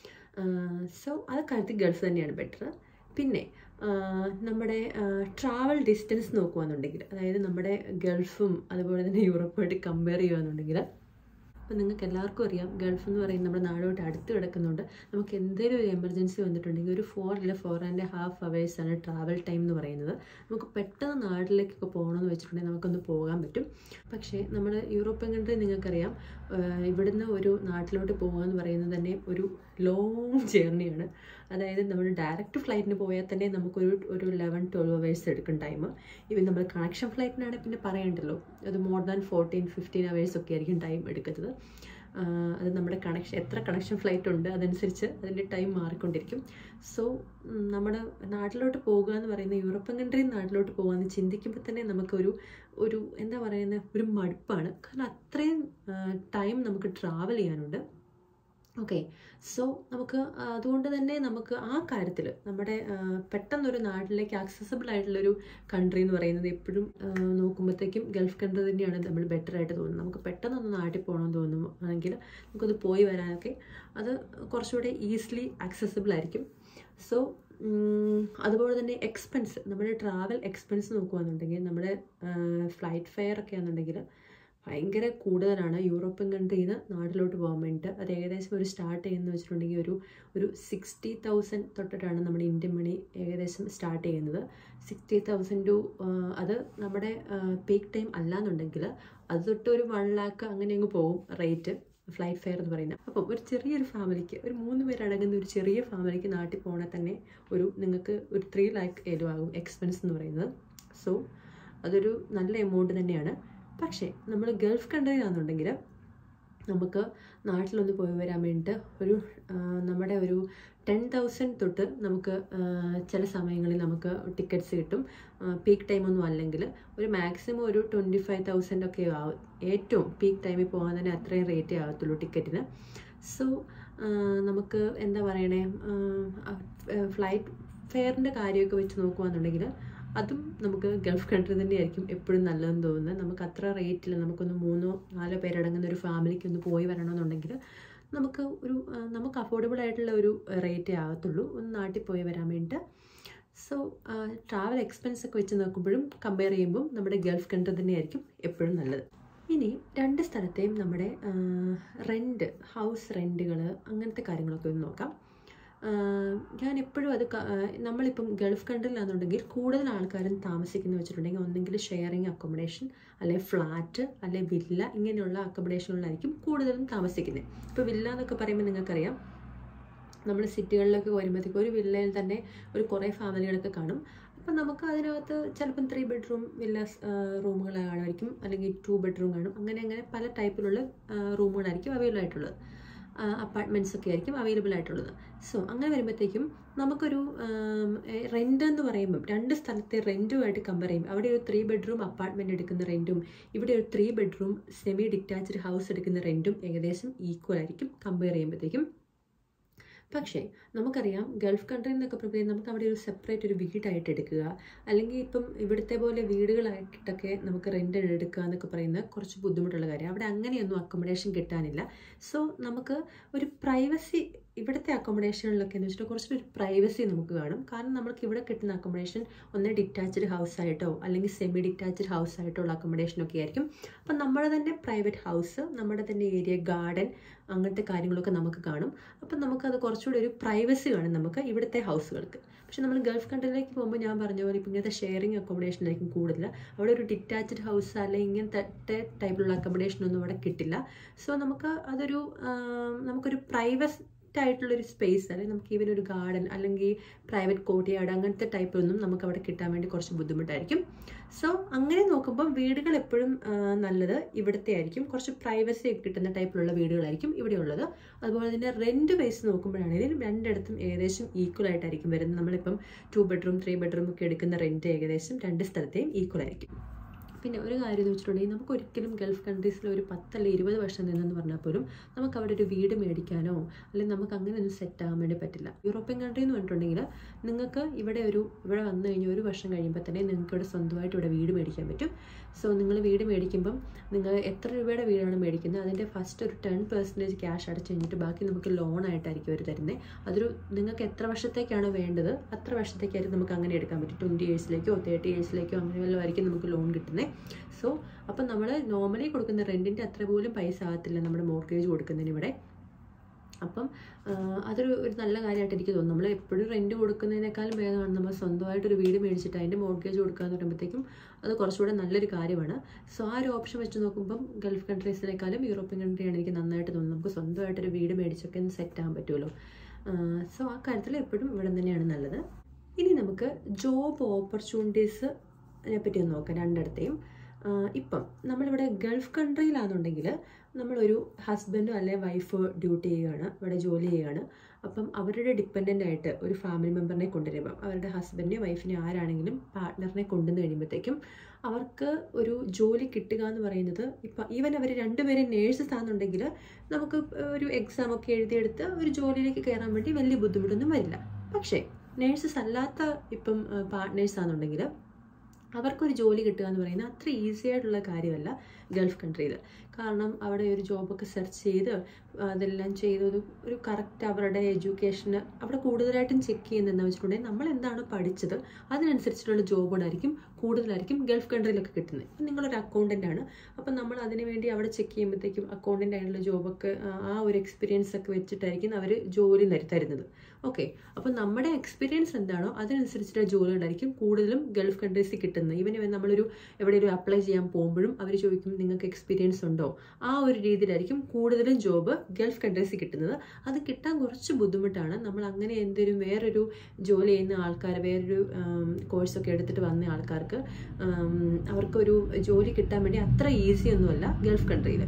സോ അത് കാര്യത്തിൽ ഗൾഫ് തന്നെയാണ് ബെറ്റർ. പിന്നെ നമ്മുടെ ട്രാവൽ ഡിസ്റ്റൻസ് നോക്കുകയാണെന്നുണ്ടെങ്കിൽ, അതായത് നമ്മുടെ ഗൾഫും അതുപോലെ തന്നെ യൂറോപ്പുമായിട്ട് കമ്പയർ ചെയ്യുകയാണെന്നുണ്ടെങ്കിൽ, അപ്പോൾ നിങ്ങൾക്ക് എല്ലാവർക്കും അറിയാം ഗൾഫ് എന്ന് പറയുന്നത് നമ്മുടെ നാടുമായിട്ട് അടുത്ത് കിടക്കുന്നുണ്ട്. നമുക്ക് എന്തെങ്കിലും ഒരു എമർജൻസി വന്നിട്ടുണ്ടെങ്കിൽ ഒരു ഫോർ ഇല്ല ഫോർ ആൻഡ് ഹാഫ് അവേഴ്സാണ് ട്രാവൽ ടൈം എന്ന് പറയുന്നത്. നമുക്ക് പെട്ടെന്ന് നാട്ടിലേക്കൊക്കെ പോകണമെന്ന് വെച്ചിട്ടുണ്ടെങ്കിൽ നമുക്കൊന്ന് പോകാൻ പറ്റും. പക്ഷേ നമ്മൾ യൂറോപ്യൻ കൺട്രി നിങ്ങൾക്കറിയാം, ഇവിടുന്ന് ഒരു നാട്ടിലോട്ട് പോകുക എന്ന് പറയുന്നത് തന്നെ ഒരു ലോങ് ജേർണിയാണ്. അതായത് നമ്മൾ ഡയറക്റ്റ് ഫ്ലൈറ്റിന് പോയാൽ തന്നെ നമുക്കൊരു ഒരു ലെവൻ ട്വൽവ് അവേഴ്സ് എടുക്കും ടൈം. ഇവൻ നമ്മൾ കണക്ഷൻ ഫ്ലൈറ്റിനാണെങ്കിൽ പിന്നെ പറയണ്ടല്ലോ, അത് more than fourteen fifteen hours ഒക്കെ ആയിരിക്കും ടൈം എടുക്കുന്നത്. അത് നമ്മുടെ കണക്ഷൻ എത്ര കണക്ഷൻ ഫ്ലൈറ്റ് ഉണ്ട് അതനുസരിച്ച് അതിൻ്റെ ടൈം മാറിക്കൊണ്ടിരിക്കും. സോ നമ്മുടെ നാട്ടിലോട്ട് പോകുക എന്ന് പറയുന്നത്, യൂറോപ്യൻ കൺട്രിയിൽ നാട്ടിലോട്ട് പോകുക എന്ന് ചിന്തിക്കുമ്പോൾ തന്നെ നമുക്കൊരു ഒരു എന്താ പറയുന്നത് ഒരു മടുപ്പാണ്. കാരണം അത്രയും ടൈം നമുക്ക് ട്രാവൽ ചെയ്യാനുണ്ട്. ഓക്കെ, സോ നമുക്ക് അതുകൊണ്ട് തന്നെ നമുക്ക് ആ കാര്യത്തിൽ നമ്മുടെ പെട്ടെന്നൊരു നാട്ടിലേക്ക് ആക്സസിബിൾ ആയിട്ടുള്ളൊരു കൺട്രി എന്ന് പറയുന്നത് എപ്പോഴും നോക്കുമ്പോഴത്തേക്കും ഗൾഫ് കൺട്രി തന്നെയാണ് നമ്മൾ ബെറ്റർ ആയിട്ട് തോന്നുന്നത്. നമുക്ക് പെട്ടെന്നൊന്ന് നാട്ടിൽ പോകണമെന്ന് തോന്നുകയാണെങ്കിൽ നമുക്കത് പോയി വരാനൊക്കെ അത് കുറച്ചുകൂടെ ഈസിലി ആക്സസിബിൾ ആയിരിക്കും. സോ അതുപോലെ തന്നെ എക്സ്പെൻസ്, നമ്മുടെ ട്രാവൽ എക്സ്പെൻസ് നോക്കുകയാണെന്നുണ്ടെങ്കിൽ നമ്മുടെ ഫ്ലൈറ്റ് ഫെയർ ഒക്കെ ആണെന്നുണ്ടെങ്കിൽ ഭയങ്കര കൂടുതലാണ്. യൂറോപ്യൻ കൺട്രിയിൽ നിന്ന് നാട്ടിലോട്ട് പോകാൻ വേണ്ടിയിട്ട് അത് ഏകദേശം ഒരു സ്റ്റാർട്ട് ചെയ്യുന്നത് വെച്ചിട്ടുണ്ടെങ്കിൽ ഒരു ഒരു സിക്സ്റ്റി തൗസൻഡ് തൊട്ടിട്ടാണ് നമ്മുടെ ഇന്ത്യൻ മണി ഏകദേശം സ്റ്റാർട്ട് ചെയ്യുന്നത്. സിക്സ്റ്റി തൗസൻഡ് ടു അത് നമ്മുടെ പീക്ക് ടൈം അല്ലാന്നുണ്ടെങ്കിൽ അത് തൊട്ട് ഒരു വൺ ലാക്ക് അങ്ങനെ അങ്ങ് പോകും റേറ്റ് ഫ്ലൈറ്റ് ഫെയർ എന്ന് പറയുന്നത്. അപ്പം ഒരു ചെറിയൊരു ഫാമിലിക്ക്, ഒരു മൂന്ന് പേരടങ്ങുന്ന ഒരു ചെറിയ ഫാമിലിക്ക് നാട്ടിൽ പോകണേ തന്നെ ഒരു നിങ്ങൾക്ക് ഒരു ത്രീ ലാക്ക് ഏലും ആകും എക്സ്പെൻസ് എന്ന് പറയുന്നത്. സോ അതൊരു നല്ല എമൗണ്ട് തന്നെയാണ്. പക്ഷേ നമ്മൾ ഗൾഫ് കൺട്രിയിലാണെന്നുണ്ടെങ്കിൽ നമുക്ക് നാട്ടിലൊന്ന് പോയി വരാൻ വേണ്ടിയിട്ട് ഒരു നമ്മുടെ ഒരു ടെൻ തൗസൻഡ് തൊട്ട് നമുക്ക് ചില സമയങ്ങളിൽ നമുക്ക് ടിക്കറ്റ്സ് കിട്ടും. പീക്ക് ടൈമൊന്നും അല്ലെങ്കിൽ ഒരു മാക്സിമം ഒരു ട്വൻറ്റി ഫൈവ് തൗസൻഡ് ഒക്കെ ആവും. ഏറ്റവും പീക്ക് ടൈമിൽ പോകാൻ തന്നെ അത്രയും റേറ്റേ ആകത്തുള്ളൂ ടിക്കറ്റിന്. സോ നമുക്ക് എന്താ പറയണേ, ഫ്ലൈറ്റ് ഫെയറിൻ്റെ കാര്യമൊക്കെ വെച്ച് നോക്കുകയാണെന്നുണ്ടെങ്കിൽ അതും നമുക്ക് ഗൾഫ് കൺട്രി തന്നെയായിരിക്കും എപ്പോഴും നല്ലതെന്ന് തോന്നുന്നത്. നമുക്ക് അത്ര റേറ്റിൽ നമുക്കൊന്ന് മൂന്നോ നാലോ പേരടങ്ങുന്ന ഒരു ഫാമിലിക്ക് ഒന്ന് പോയി വരണമെന്നുണ്ടെങ്കിൽ നമുക്ക് ഒരു നമുക്ക് അഫോർഡബിൾ ആയിട്ടുള്ള ഒരു റേറ്റേ ആകത്തുള്ളൂ ഒന്ന് നാട്ടിൽ പോയി വരാൻ വേണ്ടിയിട്ട്. സോ ട്രാവൽ എക്സ്പെൻസ് ഒക്കെ വെച്ച് നോക്കുമ്പോഴും കമ്പയർ ചെയ്യുമ്പം നമ്മുടെ ഗൾഫ് കൺട്രി തന്നെയായിരിക്കും എപ്പോഴും നല്ലത്. ഇനി രണ്ട് സ്ഥലത്തെയും നമ്മുടെ റെൻറ്റ്, ഹൗസ് റെൻറ്റുകൾ അങ്ങനത്തെ കാര്യങ്ങളൊക്കെ ഒന്ന് നോക്കാം. ഞാൻ എപ്പോഴും അത് നമ്മളിപ്പം ഗൾഫ് കൺട്രിയിലാണെന്നുണ്ടെങ്കിൽ കൂടുതൽ ആൾക്കാരും താമസിക്കുന്നത് വെച്ചിട്ടുണ്ടെങ്കിൽ ഒന്നെങ്കിൽ ഷെയറിങ് അക്കോമഡേഷൻ, അല്ലെങ്കിൽ ഫ്ലാറ്റ്, അല്ലെങ്കിൽ വില്ല, ഇങ്ങനെയുള്ള അക്കോമഡേഷനുകളിലായിരിക്കും കൂടുതലും താമസിക്കുന്നത്. ഇപ്പോൾ വില്ല എന്നൊക്കെ പറയുമ്പോൾ നിങ്ങൾക്കറിയാം, നമ്മൾ സിറ്റികളിലൊക്കെ വരുമ്പോഴത്തേക്കും ഒരു വില്ലയിൽ തന്നെ ഒരു കുറേ ഫാമിലികളൊക്കെ കാണും. അപ്പം നമുക്ക് അതിനകത്ത് ചിലപ്പം ത്രീ ബെഡ്റൂം വില്ല റൂമുകൾ കാണുമായിരിക്കും, അല്ലെങ്കിൽ ടു ബെഡ്റൂം കാണും. അങ്ങനെ അങ്ങനെ പല ടൈപ്പിലുള്ള റൂമുകളായിരിക്കും അവൈലബിൾ ആയിട്ടുള്ളത്, അപ്പാർട്ട്മെൻറ്റ്സ് ഒക്കെ ആയിരിക്കും അവൈലബിൾ ആയിട്ടുള്ളത്. സോ അങ്ങനെ വരുമ്പോഴത്തേക്കും നമുക്കൊരു റെൻ്റ് എന്ന് പറയുമ്പം രണ്ട് സ്ഥലത്തെ റെൻറ്റുമായിട്ട് കമ്പയർ ചെയ്യും. അവിടെ ഒരു ത്രീ ബെഡ്റൂം അപ്പാർട്ട്മെൻറ്റ് എടുക്കുന്ന റെൻറ്റും ഇവിടെ ഒരു three bedroom semi detached house എടുക്കുന്ന റെൻറ്റും ഏകദേശം ഈക്വൽ ആയിരിക്കും കമ്പയർ ചെയ്യുമ്പോഴത്തേക്കും. പക്ഷേ നമുക്കറിയാം ഗൾഫ് കൺട്രി എന്നൊക്കെ പറയുമ്പോൾ നമുക്ക് അവിടെ ഒരു സെപ്പറേറ്റ് ഒരു വീടായിട്ട് എടുക്കുക, അല്ലെങ്കിൽ ഇപ്പം ഇവിടുത്തെ പോലെ വീടുകളായിട്ടൊക്കെ നമുക്ക് റെൻ്റ് എടുക്കുക എന്നൊക്കെ പറയുന്നത് കുറച്ച് ബുദ്ധിമുട്ടുള്ള കാര്യം. അവിടെ അങ്ങനെയൊന്നും അക്കോമഡേഷൻ കിട്ടാനില്ല. സോ നമുക്ക് ഒരു പ്രൈവസി ഇവിടുത്തെ അക്കോമഡേഷനിലൊക്കെ എന്ന് വെച്ചിട്ട് കുറച്ചൊരു പ്രൈവസി നമുക്ക് കാണും. കാരണം നമ്മൾക്ക് ഇവിടെ കിട്ടുന്ന അക്കോമഡേഷൻ ഒന്ന് ഡിറ്റാച്ച്ഡ് ഹൗസ് ആയിട്ടോ അല്ലെങ്കിൽ സെമി ഡിറ്റാച്ച്ഡ് ഹൗസ് ആയിട്ടോ ഉള്ള അക്കോമഡേഷനൊക്കെ ആയിരിക്കും. അപ്പം നമ്മുടെ തന്നെ പ്രൈവറ്റ് ഹൗസ്, നമ്മുടെ തന്നെ ഏരിയ, ഗാർഡൻ, അങ്ങനത്തെ കാര്യങ്ങളൊക്കെ നമുക്ക് കാണും. അപ്പം നമുക്കത് കുറച്ചുകൂടി ഒരു പ്രൈവസി കാണും നമുക്ക് ഇവിടുത്തെ ഹൗസുകൾക്ക്. പക്ഷെ നമ്മൾ ഗൾഫ് കൺട്രിയിലേക്ക് പോകുമ്പോൾ ഞാൻ പറഞ്ഞ പോലെ ഇപ്പം ഇങ്ങനത്തെ ഷെയറിങ് അക്കോമഡേഷനായിരിക്കും കൂടുതൽ. അവിടെ ഒരു ഡിറ്റാച്ച്ഡ് ഹൗസ് അല്ലെങ്കിൽ ഇങ്ങനത്തെ ടൈപ്പിലുള്ള അക്കോമഡേഷനൊന്നും അവിടെ കിട്ടില്ല. സോ നമുക്ക് അതൊരു നമുക്കൊരു പ്രൈവസി ആയിട്ടുള്ളൊരു സ്പേസ്, അല്ലെങ്കിൽ നമുക്ക് ഈവൻ ഒരു ഗാർഡൻ അല്ലെങ്കിൽ പ്രൈവറ്റ് കോർട്ട്യാർഡ് അങ്ങനത്തെ ടൈപ്പൊന്നും നമുക്ക് അവിടെ കിട്ടാൻ വേണ്ടി കുറച്ച് ബുദ്ധിമുട്ടായിരിക്കും. സോ അങ്ങനെ നോക്കുമ്പോൾ വീടുകൾ എപ്പോഴും നല്ലത് ഇവിടുത്തെ ആയിരിക്കും. കുറച്ച് പ്രൈവസി കിട്ടുന്ന ടൈപ്പിലുള്ള വീടുകളായിരിക്കും ഇവിടെ ഉള്ളത്. അതുപോലെ തന്നെ റെൻറ്റ് വൈസ് നോക്കുമ്പോഴാണെങ്കിലും രണ്ടിടത്തും ഏകദേശം ഈക്വൽ ആയിട്ടായിരിക്കും വരുന്നത്. നമ്മളിപ്പം ടു ബെഡ്റൂം ത്രീ ബെഡ്റൂം ഒക്കെ എടുക്കുന്ന റെൻറ്റ് ഏകദേശം രണ്ട് സ്ഥലത്തെയും ഈക്വൽ ആയിരിക്കും. പിന്നെ ഒരു കാര്യം എന്ന് വെച്ചിട്ടുണ്ടെങ്കിൽ നമുക്ക് ഒരിക്കലും ഗൾഫ് കൺട്രീസിൽ ഒരു പത്തല്ല ഇരുപത് വർഷം നിന്നെന്ന് പറഞ്ഞാൽ പോലും നമുക്ക് അവിടെ ഒരു വീട് മേടിക്കാനോ അല്ലെങ്കിൽ നമുക്ക് അങ്ങനെ ഒന്നും സെറ്റ് ആകാൻ വേണ്ടി പറ്റില്ല. യൂറോപ്യൻ കൺട്രി എന്ന് പറഞ്ഞിട്ടുണ്ടെങ്കിൽ നിങ്ങൾക്ക് ഇവിടെ ഒരു ഇവിടെ വന്നു കഴിഞ്ഞാൽ ഒരു വർഷം കഴിയുമ്പോൾ തന്നെ നിങ്ങൾക്ക് ഇവിടെ സ്വന്തമായിട്ട് ഇവിടെ വീട് മേടിക്കാൻ പറ്റും. സോ നിങ്ങൾ വീട് മേടിക്കുമ്പം നിങ്ങൾ എത്ര രൂപയുടെ വീടാണ് മേടിക്കുന്നത് അതിൻ്റെ ഫസ്റ്റ് ഒരു ടെൻ പെർസെൻറ്റേജ് ക്യാഷ് അടച്ചു കഴിഞ്ഞിട്ട് ബാക്കി നമുക്ക് ലോൺ ആയിട്ടായിരിക്കും അവർ തരുന്നത്. അതൊരു നിങ്ങൾക്ക് എത്ര വർഷത്തേക്കാണോ വേണ്ടത് അത്ര വർഷത്തേക്കായിരിക്കും നമുക്ക് അങ്ങനെ എടുക്കാൻ പറ്റും. ട്വൻറ്റി ഇയേഴ്സിലേക്കോ തേർട്ടി ഇയേഴ്സിലേക്കോ അങ്ങനെ വല്ലതും ആയിരിക്കും നമുക്ക് ലോൺ കിട്ടുന്നത്. സോ അപ്പം നമ്മൾ നോർമലി കൊടുക്കുന്ന റെൻറ്റിൻ്റെ അത്ര പോലും പൈസ ആകത്തില്ല നമ്മുടെ മോർഗേജ് കൊടുക്കുന്നതിന് ഇവിടെ. അപ്പം അതൊരു ഒരു നല്ല കാര്യമായിട്ട് എനിക്ക് തോന്നുന്നു. നമ്മൾ എപ്പോഴും റെൻറ്റ് കൊടുക്കുന്നതിനേക്കാളും ഭേദമാണ് നമ്മൾ സ്വന്തമായിട്ടൊരു വീട് മേടിച്ചിട്ട് അതിൻ്റെ മോർഗേജ് കൊടുക്കുക എന്ന് പറയുമ്പോഴത്തേക്കും അത് കുറച്ചുകൂടെ നല്ലൊരു കാര്യമാണ്. സോ ആ ഒരു ഓപ്ഷൻ വെച്ച് നോക്കുമ്പം ഗൾഫ് കൺട്രീസിനേക്കാളും യൂറോപ്യൻ കൺട്രിയാണ് എനിക്ക് നന്നായിട്ട് തോന്നുന്നത്. നമുക്ക് സ്വന്തമായിട്ടൊരു വീട് മേടിച്ചൊക്കെ ഒന്ന് സെറ്റ് ആകാൻ പറ്റുമല്ലോ. സോ ആ കാര്യത്തിൽ എപ്പോഴും ഇവിടെ തന്നെയാണ് നല്ലത്. ഇനി നമുക്ക് ജോബ് ഓപ്പർച്യൂണിറ്റീസിനെ പറ്റി ഒന്ന് നോക്കാം രണ്ടിടത്തെയും. ഇപ്പം നമ്മളിവിടെ ഗൾഫ് കൺട്രിയിലാണെന്നുണ്ടെങ്കിൽ നമ്മളൊരു ഹസ്ബൻഡോ അല്ലെങ്കിൽ വൈഫ് ഡ്യൂട്ടി ചെയ്യുകയാണ്, ഇവിടെ ജോലി ചെയ്യുകയാണ്. അപ്പം അവരുടെ ഡിപ്പെൻഡൻ്റ് ആയിട്ട് ഒരു ഫാമിലി മെമ്പറിനെ കൊണ്ടുവരുമ്പം അവരുടെ ഹസ്ബൻഡിനെ വൈഫിനെ ആരാണെങ്കിലും പാർട്ട്ണറിനെ കൊണ്ടുവന്ന് കഴിയുമ്പോഴത്തേക്കും അവർക്ക് ഒരു ജോലി കിട്ടുക എന്ന് പറയുന്നത് ഇപ്പം ഈവൻ അവർ രണ്ടുപേരും നേഴ്സസ് ആണെന്നുണ്ടെങ്കിൽ നമുക്ക് ഒരു എക്സാം ഒക്കെ എഴുതിയെടുത്ത് ഒരു ജോലിയിലേക്ക് കയറാൻ വേണ്ടി വലിയ ബുദ്ധിമുട്ടൊന്നും വരില്ല. പക്ഷേ നേഴ്സസ് അല്ലാത്ത ഇപ്പം പാർട്ട്നേഴ്സ് ആണെന്നുണ്ടെങ്കിൽ അവർക്കൊരു ജോലി കിട്ടുക എന്ന് പറയുന്നത് അത്ര ഈസി ആയിട്ടുള്ള കാര്യമല്ല ഗൾഫ് കൺട്രിയിൽ. കാരണം അവിടെ ഒരു ജോബൊക്കെ സെർച്ച് ചെയ്ത് അതെല്ലാം ചെയ്തത് ഒരു കറക്റ്റ് അവരുടെ എഡ്യൂക്കേഷന് അവിടെ കൂടുതലായിട്ടും ചെക്ക് ചെയ്യുന്നതെന്ന് വെച്ചിട്ടുണ്ടെങ്കിൽ നമ്മൾ എന്താണ് പഠിച്ചത് അതിനനുസരിച്ചിട്ടുള്ള ജോബുകളായിരിക്കും കൂടുതലായിരിക്കും ഗൾഫ് കൺട്രിയിലൊക്കെ കിട്ടുന്നത്. ഇപ്പം നിങ്ങളൊരു അക്കൗണ്ടൻ്റ് ആണ്, അപ്പം നമ്മൾ അതിന് വേണ്ടി അവിടെ ചെക്ക് ചെയ്യുമ്പോഴത്തേക്കും അക്കൗണ്ടൻ്റ് ആയിട്ടുള്ള ജോബൊക്കെ ആ ഒരു എക്സ്പീരിയൻസ് ഒക്കെ വെച്ചിട്ടായിരിക്കും അവർ ജോലി തരുന്നത്. ഓക്കെ, അപ്പം നമ്മുടെ എക്സ്പീരിയൻസ് എന്താണോ അതിനനുസരിച്ചിട്ടുള്ള ജോലികളായിരിക്കും കൂടുതലും ഗൾഫ് കൺട്രീസിൽ കിട്ടുന്നത്. ഈവൻ നമ്മളൊരു എവിടെയെങ്കിലും അപ്ലൈ ചെയ്യാൻ പോകുമ്പോഴും അവർ ചോദിക്കും നിങ്ങൾക്ക് എക്സ്പീരിയൻസ് ഉണ്ടോ, ആ ഒരു രീതിയിലായിരിക്കും കൂടുതലും ജോബ് ഗൾഫ് കൺട്രീസിൽ കിട്ടുന്നത്. അത് കിട്ടാൻ കുറച്ച് ബുദ്ധിമുട്ടാണ്. നമ്മൾ അങ്ങനെ എന്തെങ്കിലും വേറൊരു ജോലി ചെയ്യുന്ന ആൾക്കാർ, വേറൊരു കോഴ്സൊക്കെ എടുത്തിട്ട് വന്ന ആൾക്കാർക്ക് അവർക്കൊരു ജോലി കിട്ടാൻ വേണ്ടി അത്ര ഈസി ഒന്നുമല്ല ഗൾഫ് കൺട്രിയിൽ.